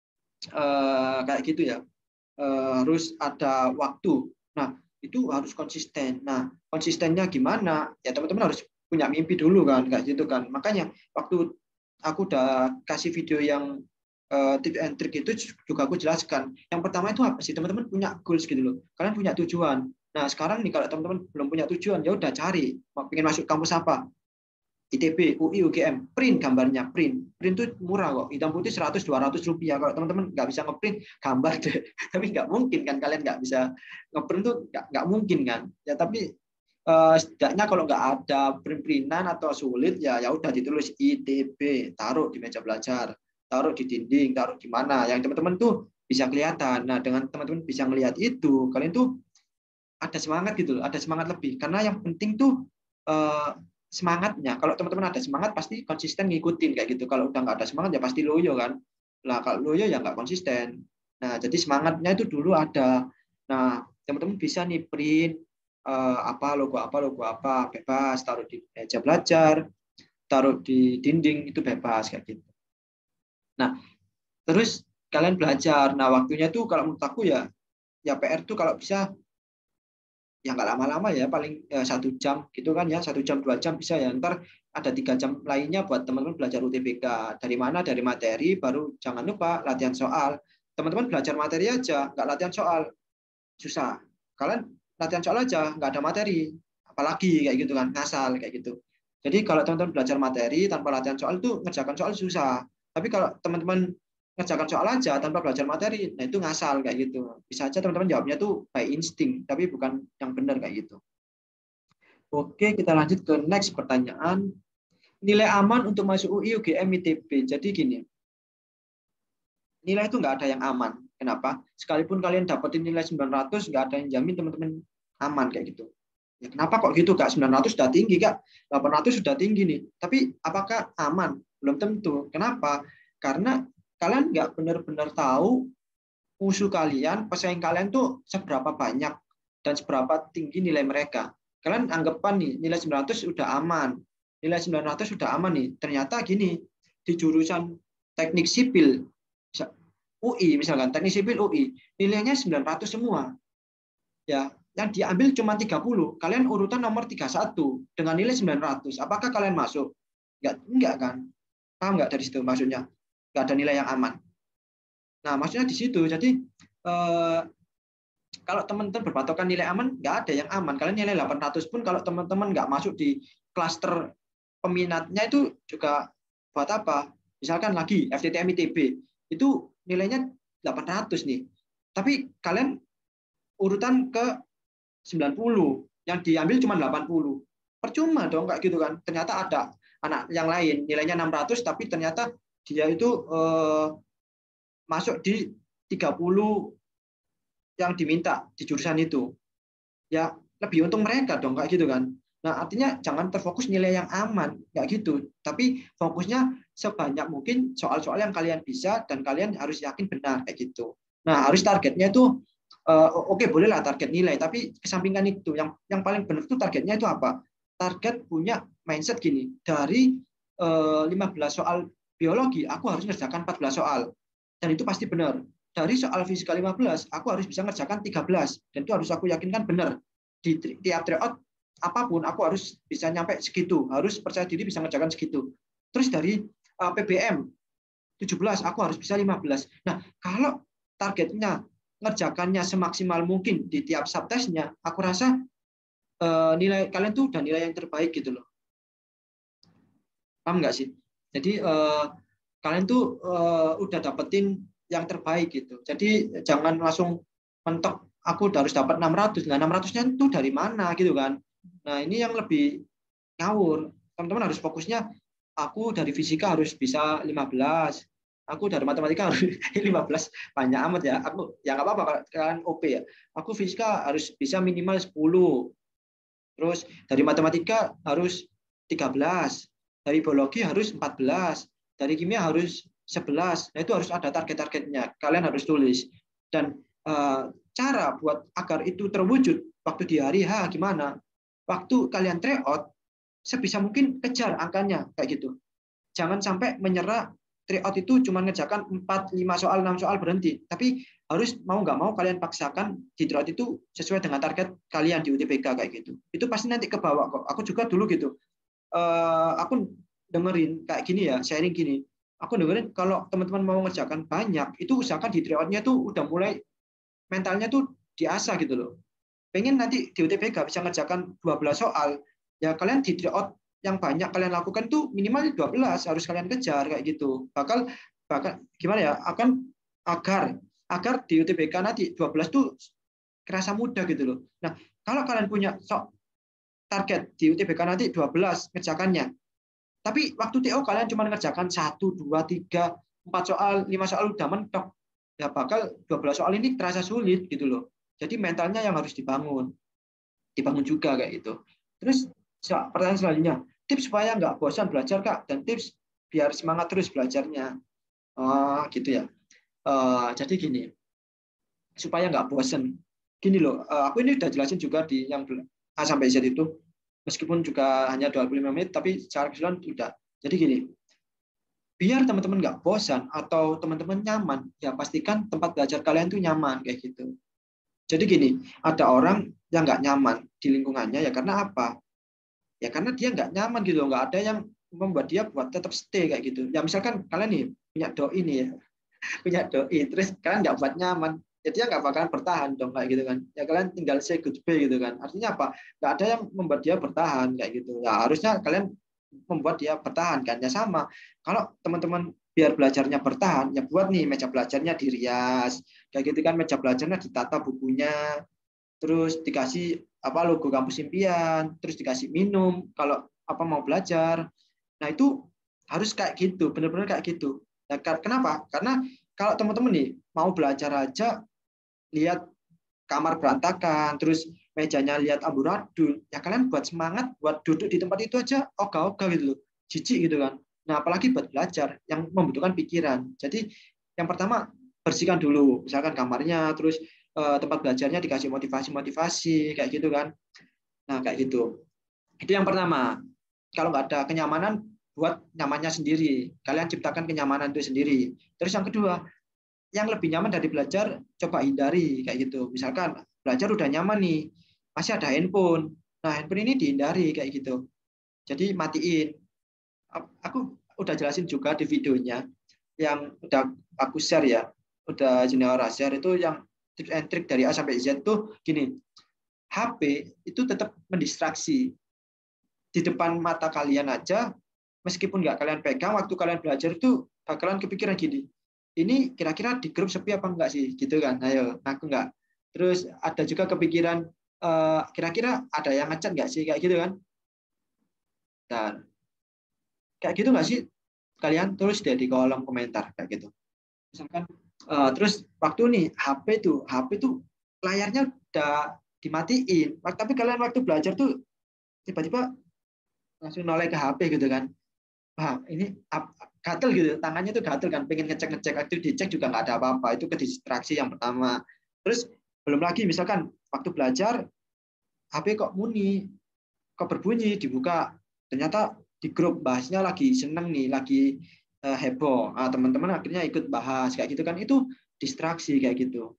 eh, kayak gitu ya. Eh, harus ada waktu. Nah, itu harus konsisten. Nah, konsistennya gimana? Ya teman-teman harus punya mimpi dulu kan, kayak gitu kan. Makanya waktu aku udah kasih video yang uh, tips and trick itu juga aku jelaskan. Yang pertama itu apa sih? Teman-teman punya goals gitu loh. Kalian punya tujuan. Nah, sekarang nih kalau teman-teman belum punya tujuan, ya udah cari. Mau pengen masuk kampus apa? I T B, U I, U G M, print gambarnya, print. Print itu murah kok, hitam putih seratus dua ratus rupiah. Kalau teman-teman nggak bisa ngeprint gambar deh, tapi nggak mungkin kan kalian nggak bisa ngeprint tuh nggak, nggak mungkin kan. Ya tapi eh, setidaknya kalau nggak ada print-printan atau sulit ya ya udah ditulis I T B, taruh di meja belajar, taruh di dinding, taruh di mana, yang teman-teman tuh bisa kelihatan. Nah dengan teman-teman bisa melihat itu, kalian tuh ada semangat gitu, ada semangat lebih. Karena yang penting tuh eh, semangatnya. Kalau teman-teman ada semangat pasti konsisten ngikutin kayak gitu. Kalau udah nggak ada semangat ya pasti loyo kan. Nah kalau loyo ya nggak konsisten. Nah jadi semangatnya itu dulu ada. Nah teman-teman bisa nih print eh, apa logo apa logo apa bebas, taruh di meja belajar, taruh di dinding itu bebas kayak gitu. Nah terus kalian belajar. Nah waktunya tuh kalau menurut aku ya ya P R tuh kalau bisa ya nggak lama-lama ya, paling ya, satu jam gitu kan ya, satu jam dua jam bisa ya. Ntar ada tiga jam lainnya buat teman-teman belajar U T B K. Dari mana? Dari materi. Baru jangan lupa latihan soal. Teman-teman belajar materi aja, nggak latihan soal susah. Kalian latihan soal aja, nggak ada materi, apalagi kayak gitu kan, ngasal kayak gitu. Jadi kalau teman-teman belajar materi tanpa latihan soal itu ngerjakan soal susah. Tapi kalau teman-teman ngerjakan soal aja tanpa belajar materi, nah itu ngasal kayak gitu. Bisa aja teman-teman jawabnya tuh by insting, tapi bukan yang benar kayak gitu. Oke, kita lanjut ke next pertanyaan. Nilai aman untuk masuk U I, U G M, I T B. Jadi gini, nilai itu nggak ada yang aman. Kenapa? Sekalipun kalian dapetin nilai sembilan ratus, nggak ada yang jamin teman-teman aman kayak gitu. Ya, kenapa kok gitu, Kak? sembilan ratus sudah tinggi, Kak. delapan ratus sudah tinggi nih. Tapi apakah aman? Belum tentu. Kenapa? Karena kalian nggak benar-benar tahu musuh kalian, pesaing kalian tuh seberapa banyak dan seberapa tinggi nilai mereka. Kalian anggapan nih nilai sembilan ratus udah aman. nilai sembilan ratus sudah aman nih. Ternyata gini, di jurusan teknik sipil U I misalkan, teknik sipil U I, nilainya sembilan ratus semua. Ya, yang diambil cuma tiga puluh. Kalian urutan nomor tiga puluh satu dengan nilai sembilan ratus. Apakah kalian masuk? Enggak, enggak kan? Paham enggak dari situ maksudnya? Enggak ada nilai yang aman. Nah, maksudnya di situ. Jadi eh, kalau teman-teman berpatokan nilai aman, nggak ada yang aman. Kalian nilai delapan ratus pun kalau teman-teman nggak masuk di klaster peminatnya itu juga buat apa? Misalkan lagi F T T M I T B itu nilainya delapan ratus nih. Tapi kalian urutan ke sembilan puluh, yang diambil cuma delapan puluh. Percuma dong kayak gitu kan. Ternyata ada anak yang lain nilainya enam ratus tapi ternyata dia itu eh, masuk di tiga puluh yang diminta di jurusan itu. Ya lebih untung mereka dong kayak gitu kan. Nah, artinya jangan terfokus nilai yang aman, nggak gitu. Tapi fokusnya sebanyak mungkin soal-soal yang kalian bisa dan kalian harus yakin benar kayak gitu. Nah, harus targetnya itu uh, oke okay, bolehlah target nilai, tapi kesampingkan itu yang yang paling benar itu targetnya itu apa? Target punya mindset gini, dari uh, lima belas soal biologi aku harus ngerjakan empat belas soal. Dan itu pasti benar. Dari soal fisika lima belas, aku harus bisa ngerjakan tiga belas. Dan itu harus aku yakinkan benar. Di tiap tryout, apapun, aku harus bisa nyampe segitu. Harus percaya diri bisa ngerjakan segitu. Terus dari uh, P B M, tujuh belas, aku harus bisa lima belas. Nah, kalau targetnya ngerjakannya semaksimal mungkin di tiap subtestnya, aku rasa uh, nilai kalian tuh udah nilai yang terbaik gitu loh. Paham nggak sih? Jadi uh, kalian tuh uh, udah dapetin yang terbaik gitu. Jadi jangan langsung mentok aku harus dapat enam ratus. Nah, enam ratus-nya itu dari mana gitu kan. Nah, ini yang lebih ngawur. Teman-teman harus fokusnya aku dari fisika harus bisa lima belas. Aku dari matematika harus lima belas. Banyak amat ya. Aku ya nggak apa-apa kalau kalian O P ya. Aku fisika harus bisa minimal sepuluh. Terus dari matematika harus tiga belas. Dari biologi harus empat belas. Dari kimia harus sebelas. Nah, itu harus ada target-targetnya. Kalian harus tulis. Dan uh, cara buat agar itu terwujud waktu di hari H gimana? Waktu kalian tryout, sebisa mungkin kejar angkanya kayak gitu. Jangan sampai menyerah tryout itu cuma ngerjakan empat, lima soal, enam soal berhenti. Tapi harus mau nggak mau kalian paksakan di tryout itu sesuai dengan target kalian di U T B K kayak gitu. Itu pasti nanti ke bawah kok. Aku juga dulu gitu. Uh, aku dengerin kayak gini ya, sharing gini. Aku dengerin kalau teman-teman mau ngerjakan banyak, itu usahakan di tryout-nya tuh udah mulai mentalnya tuh diasah gitu loh. Pengen nanti di U T B K bisa ngerjakan dua belas soal, ya kalian di tryout yang banyak kalian lakukan tuh minimal dua belas harus kalian kejar kayak gitu. Bakal bakal gimana ya? Akan agar agar di U T B K nanti dua belas tuh kerasa mudah gitu loh. Nah, kalau kalian punya so, target di U T B K nanti dua belas ngerjakannya. Tapi waktu T O kalian cuma ngerjakan satu, dua, tiga, empat soal, lima soal udah mentok. Ya bakal dua belas soal ini terasa sulit gitu loh. Jadi mentalnya yang harus dibangun. Dibangun juga kayak gitu. Terus pertanyaan selanjutnya, tips supaya nggak bosan belajar Kak, dan tips biar semangat terus belajarnya. Oh, gitu ya. Uh, jadi gini, supaya nggak bosan. Gini loh, uh, aku ini udah jelasin juga di yang A sampai Z itu. Meskipun juga hanya dua puluh lima menit, tapi secara keseluruhan tidak. Jadi gini, biar teman-teman nggak bosan atau teman-teman nyaman, ya pastikan tempat belajar kalian tuh nyaman kayak gitu. Jadi gini, ada orang yang nggak nyaman di lingkungannya ya karena apa? Ya karena dia nggak nyaman gitu, nggak ada yang membuat dia buat tetap stay kayak gitu. Ya misalkan kalian nih punya doi nih ya, punya doi, terus kalian nggak buat nyaman, ya dia nggak bakalan bertahan dong kayak gitu kan. Ya kalian tinggal say goodbye gitu kan. Artinya apa? Nggak ada yang membuat dia bertahan kayak gitu. Ya harusnya kalian membuat dia bertahan kan. Ya sama. Kalau teman-teman biar belajarnya bertahan, ya buat nih meja belajarnya dirias. Kayak gitu kan, meja belajarnya ditata bukunya. Terus dikasih apa logo kampus impian, terus dikasih minum kalau apa mau belajar. Nah, itu harus kayak gitu, benar-benar kayak gitu. Nah, kenapa? Karena kalau teman-teman nih mau belajar aja lihat kamar berantakan, terus mejanya lihat amburadul, ya kalian buat semangat buat duduk di tempat itu aja ogah-ogah gitu loh. Jijik gitu kan. Nah, apalagi buat belajar yang membutuhkan pikiran. Jadi, yang pertama bersihkan dulu, misalkan kamarnya, terus tempat belajarnya dikasih motivasi-motivasi kayak gitu kan. Nah, kayak gitu. Itu yang pertama. kalau nggak ada kenyamanan, buat nyamannya sendiri. Kalian ciptakan kenyamanan itu sendiri. Terus yang kedua, yang lebih nyaman dari belajar, coba hindari kayak gitu. Misalkan belajar udah nyaman nih, masih ada handphone. Nah, handphone ini dihindari kayak gitu. Jadi matiin. Aku udah jelasin juga di videonya yang udah aku share ya, udah Junior share itu yang tips and trick dari A sampai Z tuh gini. H P itu tetap mendistraksi. Di depan mata kalian aja, meskipun nggak kalian pegang, waktu kalian belajar itu bakalan kepikiran gini, ini kira-kira di grup sepi apa enggak sih, gitu kan? Ayo, aku enggak. Terus ada juga kepikiran, kira-kira ada yang ngechat nggak sih, kayak gitu kan? Dan kayak gitu nggak sih? Kalian tulis deh di kolom komentar kayak gitu. Misalkan, terus waktu nih H P tuh, H P tuh layarnya udah dimatiin, tapi kalian waktu belajar tuh tiba-tiba langsung noleh ke H P gitu kan. Wah, ini gatel gitu, tangannya tuh gatel kan, pengen ngecek-ngecek, waktu dicek juga nggak ada apa-apa, itu kedistraksi yang pertama. Terus belum lagi misalkan waktu belajar H P kok bunyi, kok berbunyi, dibuka, ternyata di grup bahasnya lagi seneng nih, lagi heboh, nah, teman-teman akhirnya ikut bahas kayak gitu kan, itu distraksi kayak gitu.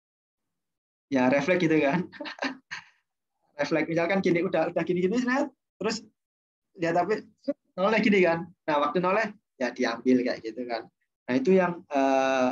Ya refleks gitu kan. Refleks misalkan gini, udah udah gini-gini, terus lihat tapi noleh gini kan. Nah, waktu noleh ya diambil kayak gitu kan. Nah, itu yang uh,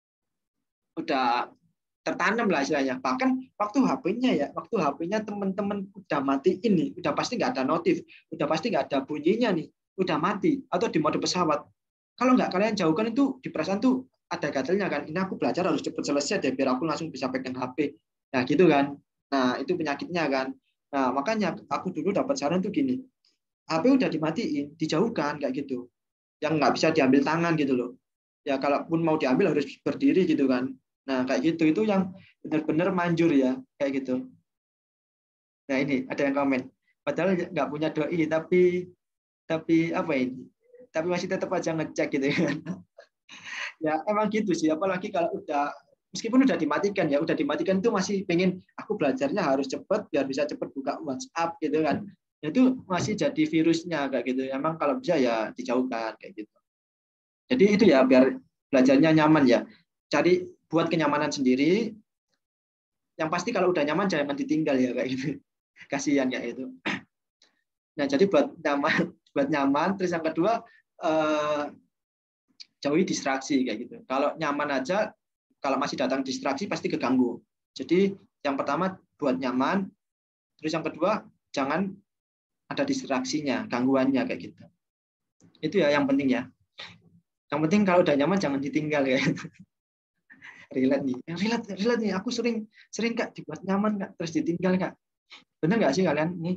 udah tertanam lah istilahnya. Bahkan waktu H P-nya ya, waktu H P-nya teman-teman udah matiin nih, udah pasti nggak ada notif, udah pasti nggak ada bunyinya nih, udah mati atau di mode pesawat. Kalau nggak kalian jauhkan itu di perasaan tuh ada gatelnya kan. Ini aku belajar harus cepat selesai deh biar aku langsung bisa pegang H P. Nah, gitu kan. Nah, itu penyakitnya kan. Nah, makanya aku dulu dapat saran tuh gini. H P udah dimatiin, dijauhkan kayak gitu. Yang nggak bisa diambil tangan gitu loh. Ya kalaupun mau diambil harus berdiri gitu kan. Nah, kayak gitu itu yang benar-benar manjur ya, kayak gitu. Nah, ini ada yang komen. Padahal nggak punya doi tapi tapi apa ini? Tapi masih tetap aja ngecek gitu kan. Ya, emang gitu sih, apalagi kalau udah meskipun udah dimatikan ya, udah dimatikan itu masih pengen aku belajarnya harus cepat biar bisa cepat buka WhatsApp gitu kan. Itu masih jadi virusnya kayak gitu. Emang kalau bisa ya dijauhkan kayak gitu. Jadi itu ya biar belajarnya nyaman ya. Cari buat kenyamanan sendiri. Yang pasti kalau udah nyaman jangan ditinggal ya kayak gitu. Kasihan kayak itu. Nah, jadi buat nyaman, buat nyaman. Terus yang kedua eh, jauhi distraksi kayak gitu. Kalau nyaman aja, kalau masih datang distraksi pasti keganggu. Jadi yang pertama buat nyaman. Terus yang kedua jangan ada distraksinya, gangguannya kayak gitu. Itu ya yang penting ya. Yang penting kalau udah nyaman jangan ditinggal ya. Relate nih, relate, relate nih. Aku sering, sering kak dibuat nyaman kak, terus ditinggal kak. Bener nggak sih kalian? Nih,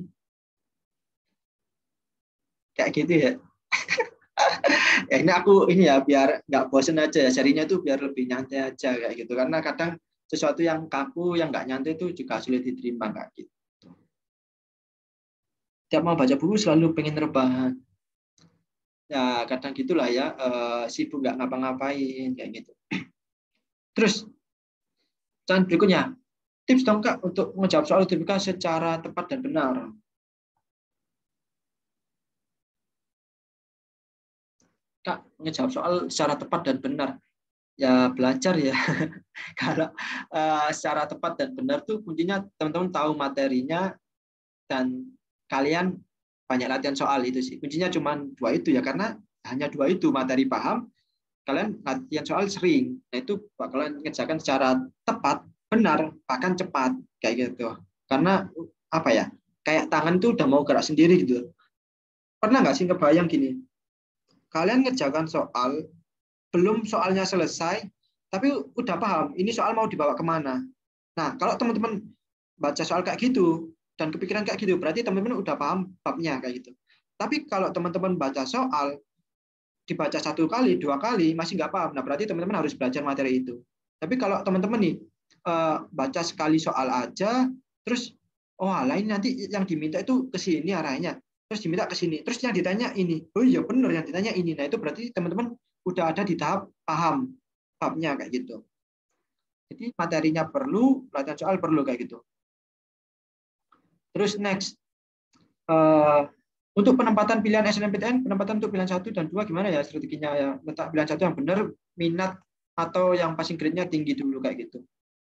kayak gitu ya. Ya ini aku ini ya biar nggak bosen aja ya. Serinya tuh biar lebih nyantai aja kayak gitu. Karena kadang sesuatu yang kaku, yang nggak nyantai itu juga sulit diterima kak gitu. Tiap mau baca buku selalu pengen rebahan. Ya kadang gitulah ya, eh, sibuk nggak ngapa-ngapain kayak gitu. Terus, dan berikutnya, tips dong Kak untuk menjawab soal U T B K secara tepat dan benar. Kak, menjawab soal secara tepat dan benar. Ya belajar ya. Kalau uh, secara tepat dan benar tuh kuncinya teman-teman tahu materinya dan kalian banyak latihan soal itu sih. Kuncinya cuma dua itu ya, karena hanya dua itu, materi paham, kalian latihan soal sering. Nah itu bakalan mengerjakan secara tepat, benar, bahkan cepat kayak gitu. Karena apa ya? Kayak tangan tuh udah mau gerak sendiri gitu. Pernah nggak sih kebayang gini? Kalian ngerjakan soal, belum soalnya selesai, tapi udah paham ini soal mau dibawa kemana. Nah, kalau teman-teman baca soal kayak gitu dan kepikiran kayak gitu, berarti teman-teman udah paham babnya kayak gitu. Tapi kalau teman-teman baca soal, dibaca satu kali, dua kali, masih nggak paham, nah berarti teman-teman harus belajar materi itu. Tapi kalau teman-teman nih baca sekali soal aja, terus oh lain nanti yang diminta itu ke sini arahnya, terus diminta ke sini, terus yang ditanya ini, oh iya benar yang ditanya ini, nah itu berarti teman-teman udah ada di tahap paham babnya kayak gitu. Jadi materinya perlu, latihan soal perlu kayak gitu. Terus next, Untuk penempatan pilihan S N M P T N, penempatan untuk pilihan satu dan dua gimana ya strateginya ya? Letak pilihan satu yang benar, minat atau yang passing grade-nya tinggi dulu kayak gitu.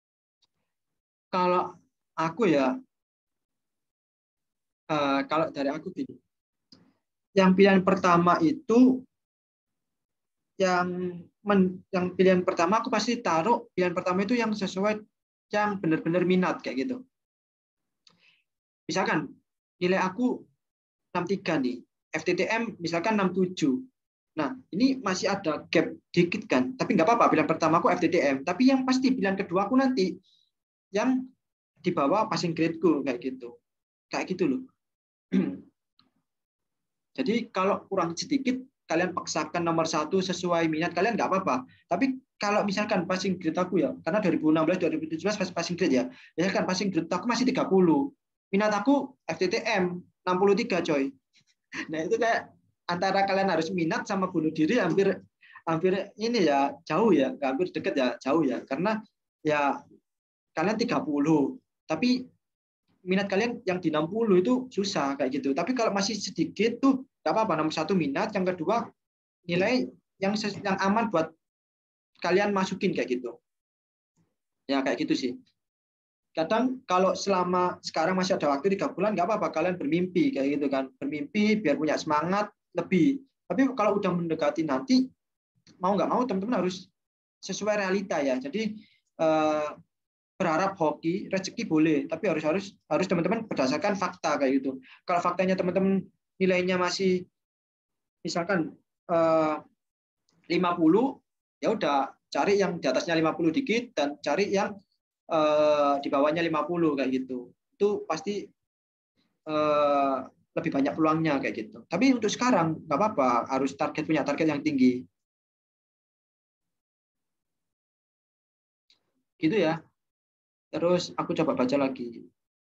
Kalau aku ya, uh, kalau dari aku gini, yang pilihan pertama itu, yang men, yang pilihan pertama aku pasti taruh pilihan pertama itu yang sesuai, yang benar-benar minat kayak gitu. Misalkan nilai aku enam tiga nih, F T T M misalkan enam tujuh. Nah, ini masih ada gap dikit kan, tapi nggak apa-apa, pilihan pertama aku F T T M, tapi yang pasti pilihan kedua aku nanti yang di bawah passing grade-ku kayak gitu. Kayak gitu loh. Jadi kalau kurang sedikit, kalian paksakan nomor satu sesuai minat kalian nggak apa-apa. Tapi kalau misalkan passing grade aku ya, karena dua ribu enam belas dua ribu tujuh belas passing grade ya, misalkan passing grade aku masih tiga puluh, minat aku F T T M enam puluh tiga coy. Nah itu kayak antara kalian harus minat sama bunuh diri hampir hampir ini ya jauh ya, nggak hampir deket ya, jauh ya. Karena ya kalian tiga puluh, tapi minat kalian yang di enam puluh itu susah kayak gitu. Tapi kalau masih sedikit tuh nggak apa-apa. Nomor satu minat, yang kedua nilai yang yang aman buat kalian masukin kayak gitu. Ya kayak gitu sih. Kadang kalau selama sekarang masih ada waktu tiga bulan nggak apa-apa, kalian bermimpi kayak gitu kan, bermimpi biar punya semangat lebih. Tapi kalau udah mendekati nanti, mau nggak mau teman-teman harus sesuai realita ya. Jadi eh, berharap hoki, rezeki boleh, tapi harus harus harus teman-teman berdasarkan fakta kayak gitu. Kalau faktanya teman-teman nilainya masih misalkan eh, lima puluh, ya udah cari yang di atasnya lima puluh dikit dan cari yang eh, di bawahnya lima puluh kayak gitu. Itu pasti eh, lebih banyak peluangnya kayak gitu. Tapi untuk sekarang nggak apa-apa, harus target punya target yang tinggi. Gitu ya. Terus aku coba baca lagi.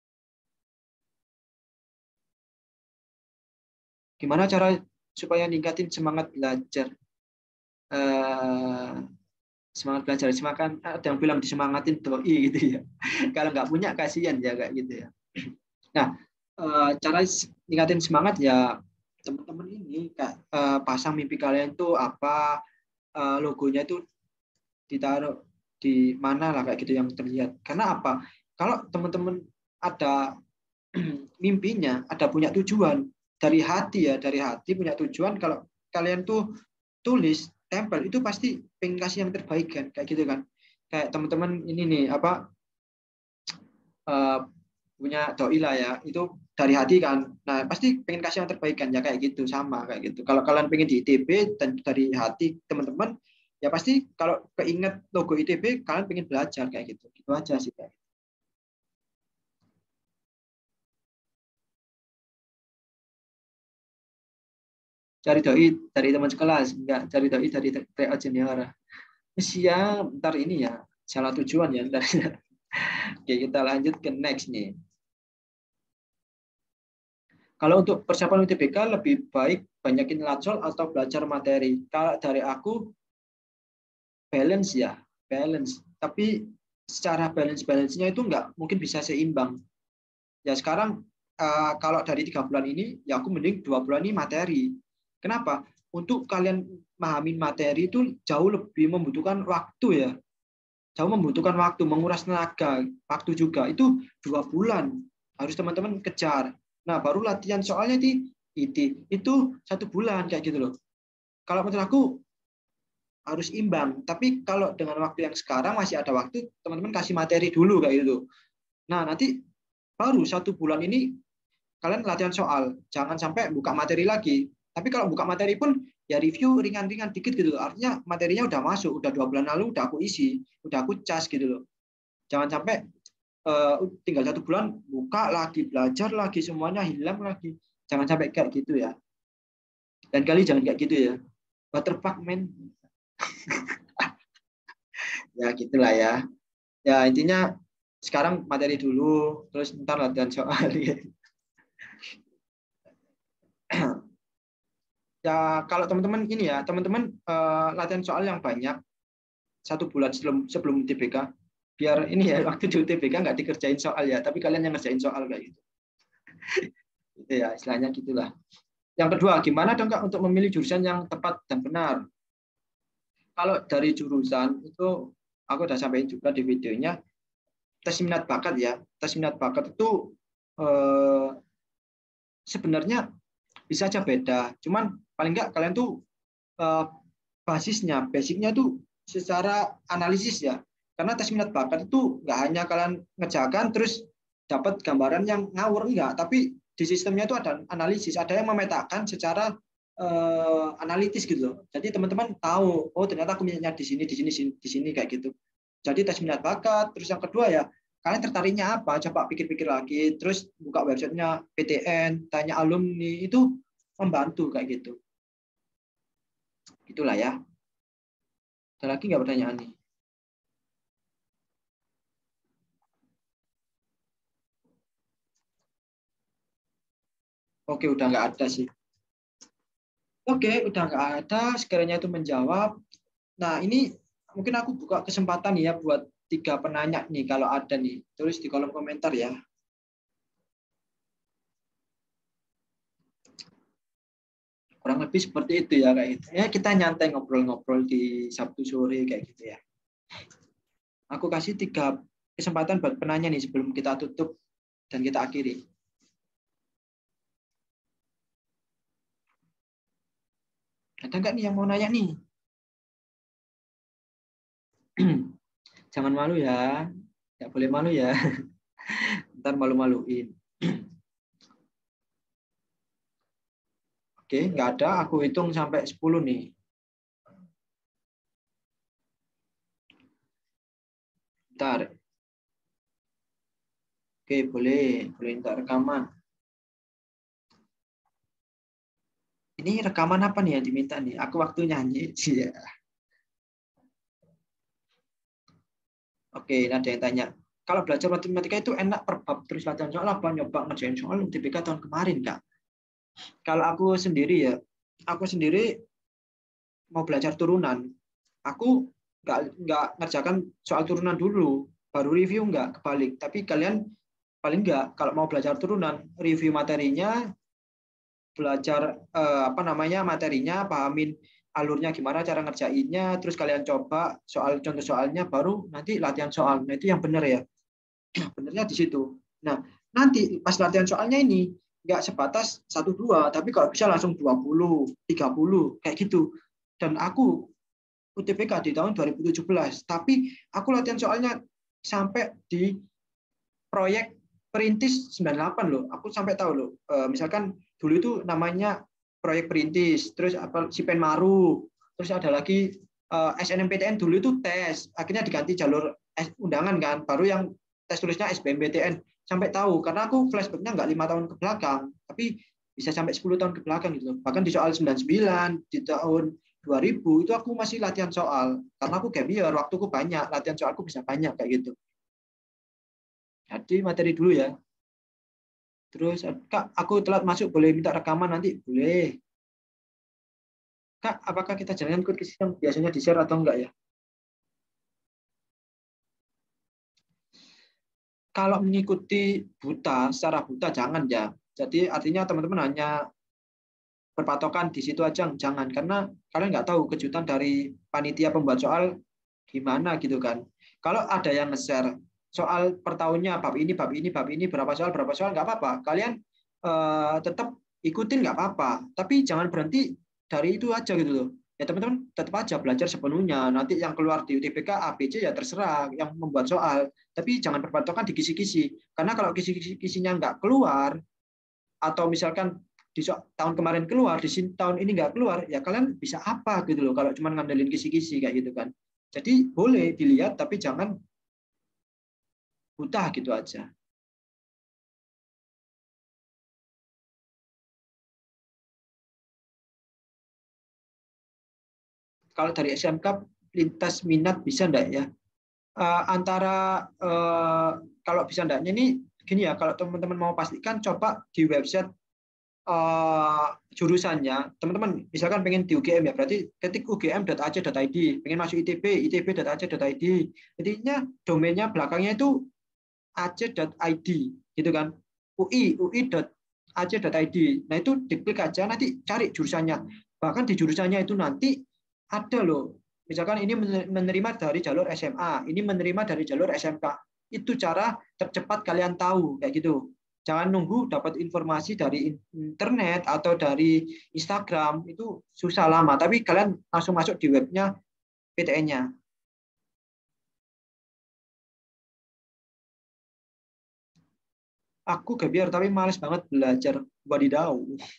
Gimana cara supaya ningkatin semangat belajar? Eh, semangat belajar, semangat, ada yang bilang disemangatin doi gitu ya. Kalau nggak punya kasihan ya kayak gitu ya. Nah, eh, cara ningkatin semangat ya teman-teman ini kayak eh, pasang mimpi kalian tuh apa, eh, logonya itu ditaruh di mana lah kayak gitu yang terlihat. Karena apa? Kalau teman-teman ada mimpinya, ada punya tujuan dari hati ya, dari hati punya tujuan. Kalau kalian tuh tulis, tempel itu pasti pengen kasih yang terbaik kan, kayak gitu kan. Kayak teman-teman ini nih apa uh, punya doi lah ya, itu dari hati kan. Nah pasti pengen kasih yang terbaik kan ya kayak gitu, sama kayak gitu. Kalau kalian pengen di I T B dan dari hati teman-teman, ya pasti kalau keinget logo I T B kalian pengen belajar kayak gitu. Gitu aja sih kayak. Cari doi dari teman sekelas, enggak cari doi dari T O junior. Siap, ntar ini ya salah tujuan ya ntar. Oke, kita lanjut ke next nih. Kalau untuk persiapan U T B K lebih baik banyakin lacol atau belajar materi. Kalau dari aku balance ya, balance. Tapi secara balance-balance-nya itu nggak mungkin bisa seimbang. Ya sekarang uh, kalau dari tiga bulan ini, ya aku mending dua bulan ini materi. Kenapa? Untuk kalian memahami materi itu jauh lebih membutuhkan waktu ya. Jauh membutuhkan waktu, menguras tenaga, waktu juga. Itu dua bulan. Harus teman-teman kejar. Nah, baru latihan soalnya di I T. Itu satu bulan kayak gitu loh. Kalau menurut aku harus imbang. Tapi kalau dengan waktu yang sekarang masih ada waktu, teman-teman kasih materi dulu kayak gitu. Nah, nanti baru satu bulan ini kalian latihan soal. Jangan sampai buka materi lagi. Tapi kalau buka materi pun ya review ringan-ringan dikit gitu loh. Artinya materinya udah masuk, udah dua bulan lalu udah aku isi, udah aku cas gitu loh. Jangan sampai uh, tinggal satu bulan buka lagi, belajar lagi, semuanya hilang lagi. Jangan sampai kayak gitu ya. Dan kali jangan kayak gitu ya. Waterpark men. Ya gitulah ya. Ya intinya sekarang materi dulu, terus ntar latihan soal. Ya kalau teman-teman ini ya, teman-teman uh, latihan soal yang banyak satu bulan sebelum sebelum U T B K, biar ini ya waktu di U T B K nggak dikerjain soal ya, tapi kalian yang ngerjain soal kayak gitu. Itu ya istilahnya gitulah. Yang kedua, gimana dong Kak untuk memilih jurusan yang tepat dan benar? Kalau dari jurusan itu aku udah sampaikan juga di videonya, tes minat bakat ya. Tes minat bakat itu eh, sebenarnya bisa aja beda. Cuman paling nggak kalian tuh eh, basisnya, basicnya tuh secara analisis ya. Karena tes minat bakat itu nggak hanya kalian ngerjakan terus dapat gambaran yang ngawur enggak, tapi di sistemnya itu ada analisis, ada yang memetakan secara eh, analitis gitu loh. Jadi teman-teman tahu, oh ternyata aku minatnya di sini, di sini, di sini kayak gitu. Jadi tes minat bakat. Terus yang kedua ya, kalian tertariknya apa? Coba pikir-pikir lagi. Terus buka websitenya P T N, tanya alumni, itu membantu kayak gitu. Itulah ya. Ada lagi nggak pertanyaan nih? Oke, udah nggak ada sih. Oke, udah nggak ada. Sekiranya itu menjawab. Nah, ini mungkin aku buka kesempatan ya buat tiga penanya nih. Kalau ada nih, tulis di kolom komentar ya. Kurang lebih seperti itu ya kayak gitu. Ya kita nyantai ngobrol-ngobrol di Sabtu sore kayak gitu ya. Aku kasih tiga kesempatan buat penanya nih sebelum kita tutup dan kita akhiri. Ada nggak nih yang mau nanya nih? Jangan malu ya. Nggak boleh malu ya. Ntar malu-maluin. Oke, nggak ada. Aku hitung sampai sepuluh nih. Ntar. Oke, boleh. Boleh ntar rekaman. Ini rekaman apa nih yang diminta nih? Aku waktu nyanyi. Ya. Oke, ada yang tanya. Kalau belajar matematika itu enak per bab terus latihan soal apa? Nyoba ngerjain soal U T B K tahun kemarin, Kak? Kalau aku sendiri ya, aku sendiri mau belajar turunan. Aku nggak nggak ngerjakan soal turunan dulu, baru review nggak kebalik. Tapi kalian paling nggak kalau mau belajar turunan, review materinya, belajar eh, apa namanya materinya, pahamin alurnya gimana cara ngerjainnya, terus kalian coba soal contoh soalnya, baru nanti latihan soal. Nah itu yang benar ya. Benernya di situ. Nah, nanti pas latihan soalnya ini nggak sebatas satu dua, tapi kalau bisa langsung dua puluh, tiga puluh kayak gitu. Dan aku U T B K di tahun dua ribu tujuh belas, tapi aku latihan soalnya sampai di proyek perintis sembilan puluh delapan loh. Aku sampai tahu loh. Misalkan dulu itu namanya proyek perintis, terus apa Sipenmaru, terus ada lagi S N M P T N dulu itu tes, akhirnya diganti jalur undangan kan, baru yang tes tulisnya S B M P T N. Sampai tahu, karena aku flashbacknya nggak lima tahun ke belakang, tapi bisa sampai sepuluh tahun ke belakang gitu. Bahkan di soal sembilan puluh sembilan, di tahun dua ribu, itu aku masih latihan soal. Karena aku gap year, waktuku banyak, latihan soalku bisa banyak kayak gitu. Jadi materi dulu ya. Terus, Kak, aku telat masuk, boleh minta rekaman nanti? Boleh. Kak, apakah kita jalan ikut ke sistem biasanya di-share atau enggak ya? Kalau mengikuti buta, secara buta jangan ya. Jadi artinya teman-teman hanya berpatokan di situ aja, jangan. Karena kalian nggak tahu kejutan dari panitia pembuat soal gimana gitu kan. Kalau ada yang nge-share soal per tahunnya, bab ini, bab ini, bab ini, berapa soal, berapa soal, nggak apa-apa. Kalian eh, tetap ikutin nggak apa-apa. Tapi jangan berhenti dari itu aja gitu loh. Ya teman-teman tetap aja belajar sepenuhnya. Nanti yang keluar di U T B K A, B, C ya terserah yang membuat soal. Tapi jangan berpatokan di kisi-kisi. Karena kalau kisi-kisinya nggak keluar, atau misalkan di tahun kemarin keluar, di tahun ini nggak keluar, ya kalian bisa apa gitu loh kalau cuma ngandelin kisi-kisi kayak gitu kan. Jadi boleh dilihat, tapi jangan buta gitu aja. Kalau dari S M K lintas minat bisa enggak ya? Uh, antara uh, kalau bisa enggaknya ini gini ya, kalau teman-teman mau pastikan coba di website uh, jurusannya. Teman-teman misalkan pengen di U G M ya, berarti ketik u g m dot a c dot i d, pengen masuk I T B, I T B dot a c dot i d. Intinya domainnya belakangnya itu a c dot i d gitu kan. U I, U I a c dot i d. Nah, itu diklik aja, nanti cari jurusannya. Bahkan di jurusannya itu nanti ada loh. Misalkan ini menerima dari jalur S M A, ini menerima dari jalur S M K. Itu cara tercepat kalian tahu kayak gitu. Jangan nunggu dapat informasi dari internet atau dari Instagram, itu susah lama. Tapi kalian langsung masuk di webnya P T N-nya. Aku gebiar tapi males banget belajar. Wadidaw.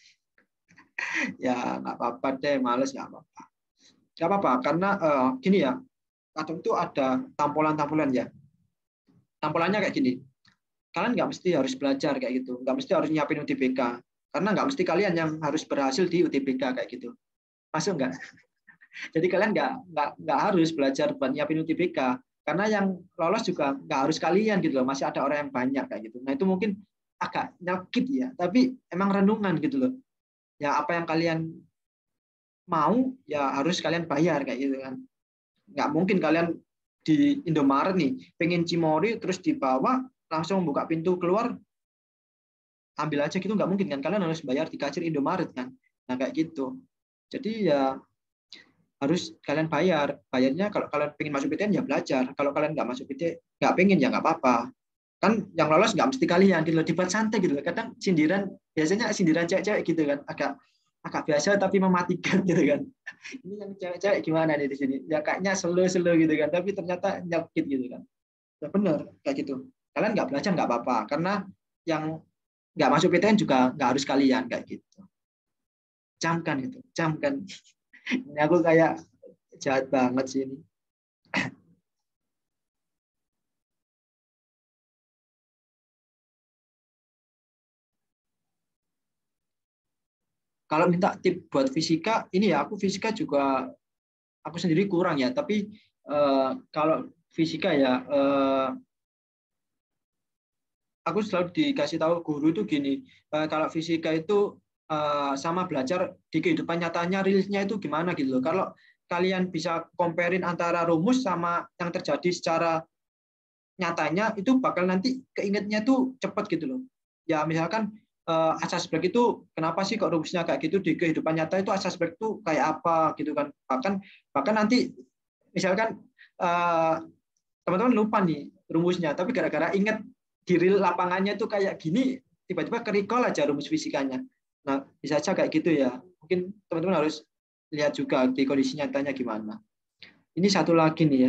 Ya nggak apa-apa deh, males nggak apa-apa. Nggak apa-apa karena uh, gini ya, kadang itu ada tampolan-tampolan ya. Tampolannya kayak gini. Kalian nggak mesti harus belajar kayak gitu, nggak mesti harus nyiapin U T B K, karena nggak mesti kalian yang harus berhasil di U T B K kayak gitu. Masuk nggak? Jadi kalian nggak nggak nggak harus belajar buat nyiapin U T B K, karena yang lolos juga nggak harus kalian gitu loh, masih ada orang yang banyak kayak gitu. Nah itu mungkin agak nyakit ya, tapi emang renungan gitu loh. Ya apa yang kalian mau ya harus kalian bayar kayak gitu kan. Nggak mungkin kalian di Indomaret nih pengen Cimory terus dibawa langsung buka pintu keluar ambil aja gitu, nggak mungkin kan, kalian harus bayar di kasir Indomaret kan. Nah kayak gitu, jadi ya harus kalian bayar. Bayarnya kalau kalian pengen masuk P T N ya belajar, kalau kalian nggak masuk P T N nggak pengen ya nggak apa-apa kan. Yang lolos nggak mesti kalian gitu loh, dibuat santai gitu loh. Kadang sindiran, biasanya sindiran cewek-cewek gitu kan, agak agak biasa tapi mematikan gitu kan. Ini yang cewek-cewek gimana nih di sini ya, kayaknya slow-slow gitu kan, tapi ternyata nyakit gitu kan. Ya benar kayak gitu. Kalian nggak belajar nggak apa-apa, karena yang nggak masuk P T N juga nggak harus kalian kayak gitu. Camkan itu, camkan. Ini aku kayak jahat banget sih ini. Kalau minta tip buat fisika, ini ya aku fisika juga aku sendiri kurang ya. Tapi eh, kalau fisika ya, eh, aku selalu dikasih tahu guru itu gini, eh, kalau fisika itu eh, sama belajar di kehidupan nyatanya, realnya itu gimana gitu loh. Kalau kalian bisa comparein antara rumus sama yang terjadi secara nyatanya, itu bakal nanti keingetnya tuh cepet gitu loh. Ya misalkan eh, asas break itu kenapa sih kok rumusnya kayak gitu, di kehidupan nyata itu asas break itu kayak apa gitu kan. Bahkan bahkan nanti misalkan eh, teman-teman lupa nih rumusnya, tapi gara-gara ingat di real lapangannya itu kayak gini, tiba-tiba ke-recall aja rumus fisikanya. Nah, bisa aja kayak gitu ya. Mungkin teman-teman harus lihat juga di kondisi nyatanya gimana. Ini satu lagi nih ya.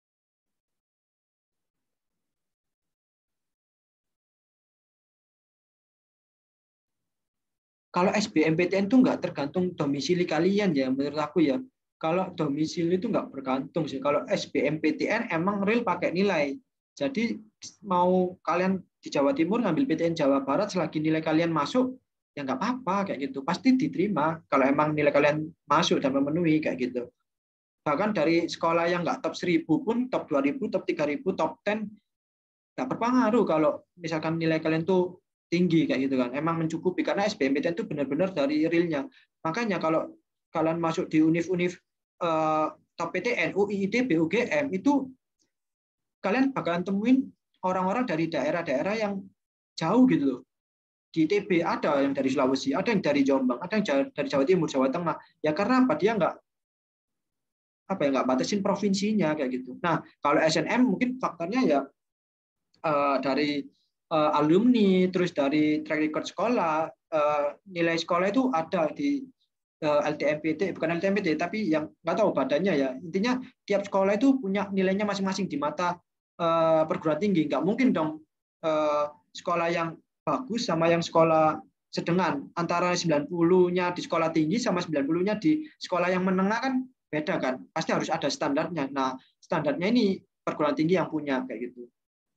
Kalau S B M P T N itu nggak tergantung domisili kalian ya, menurut aku ya. Kalau domisili itu nggak bergantung sih. Kalau S B M P T N emang real pakai nilai. Jadi mau kalian di Jawa Timur ngambil P T N Jawa Barat, selagi nilai kalian masuk, ya nggak apa-apa kayak gitu. Pasti diterima kalau emang nilai kalian masuk dan memenuhi kayak gitu. Bahkan dari sekolah yang nggak top seribu pun, top dua ribu, top tiga ribu, top sepuluh, nggak berpengaruh kalau misalkan nilai kalian tuh tinggi kayak gitu kan. Emang mencukupi karena S B M P T N itu benar-benar dari realnya. Makanya kalau kalian masuk di univ-univ uh, top P T N, U I I D, B U G M itu kalian bakalan temuin orang-orang dari daerah-daerah yang jauh gitu loh. Di I T B ada yang dari Sulawesi, ada yang dari Jombang, ada yang dari Jawa Timur, Jawa Tengah. Ya karena apa? Dia nggak apa ya nggak batasin provinsinya kayak gitu. Nah kalau S N M mungkin faktornya ya uh, dari uh, alumni, terus dari track record sekolah, uh, nilai sekolah itu ada di uh, L T M P T, bukan L T M P T, tapi yang nggak tahu badannya ya. Intinya tiap sekolah itu punya nilainya masing-masing di mata uh, perguruan tinggi. Nggak mungkin dong uh, sekolah yang bagus sama yang sekolah sedengan, antara sembilan puluh-nya di sekolah tinggi sama sembilan puluh-nya di sekolah yang menengah kan beda kan. Pasti harus ada standarnya. Nah, standarnya ini perguruan tinggi yang punya kayak gitu.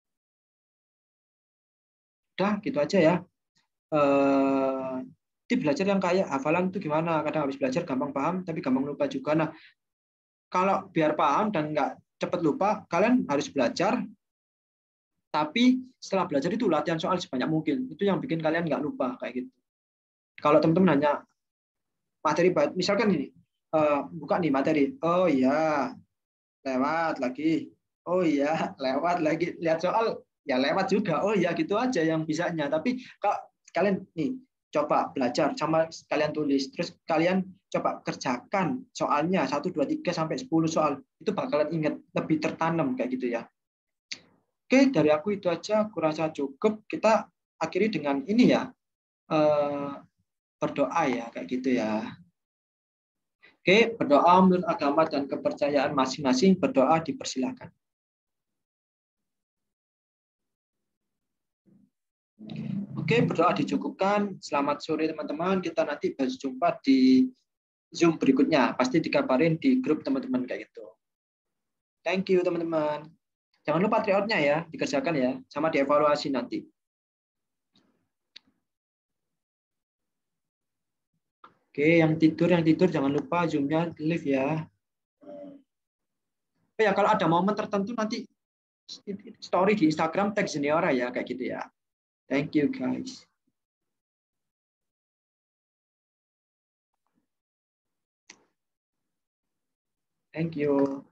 Udah gitu aja ya. Eh, tip belajar yang kayak hafalan itu gimana? Kadang habis belajar gampang paham, tapi gampang lupa juga. Nah, kalau biar paham dan nggak cepat lupa, kalian harus belajar. Tapi setelah belajar itu latihan soal sebanyak mungkin. Itu yang bikin kalian nggak lupa kayak gitu. Kalau teman-teman nanya materi, misalkan ini, uh, buka nih materi. Oh iya, lewat lagi. Oh iya, lewat lagi. Lihat soal, ya lewat juga. Oh iya, gitu aja yang bisanya. Tapi kalau kalian nih coba belajar sama kalian tulis, terus kalian coba kerjakan soalnya satu dua tiga sampai sepuluh soal, itu bakalan ingat, lebih tertanam kayak gitu ya. Oke, dari aku itu aja, aku rasa cukup. Kita akhiri dengan ini ya, eh, berdoa ya kayak gitu ya. Oke, berdoa menurut agama dan kepercayaan masing-masing, berdoa dipersilakan. Oke, berdoa dicukupkan. Selamat sore teman-teman. Kita nanti berjumpa di Zoom berikutnya. Pasti dikabarin di grup teman-teman kayak gitu. Thank you teman-teman. Jangan lupa tryout-nya ya, dikerjakan ya, sama dievaluasi nanti. Oke, yang tidur, yang tidur jangan lupa Zoom-nya live ya. Oh ya, kalau ada momen tertentu nanti story di Instagram tag Zeniora ya, kayak gitu ya. Thank you guys. Thank you.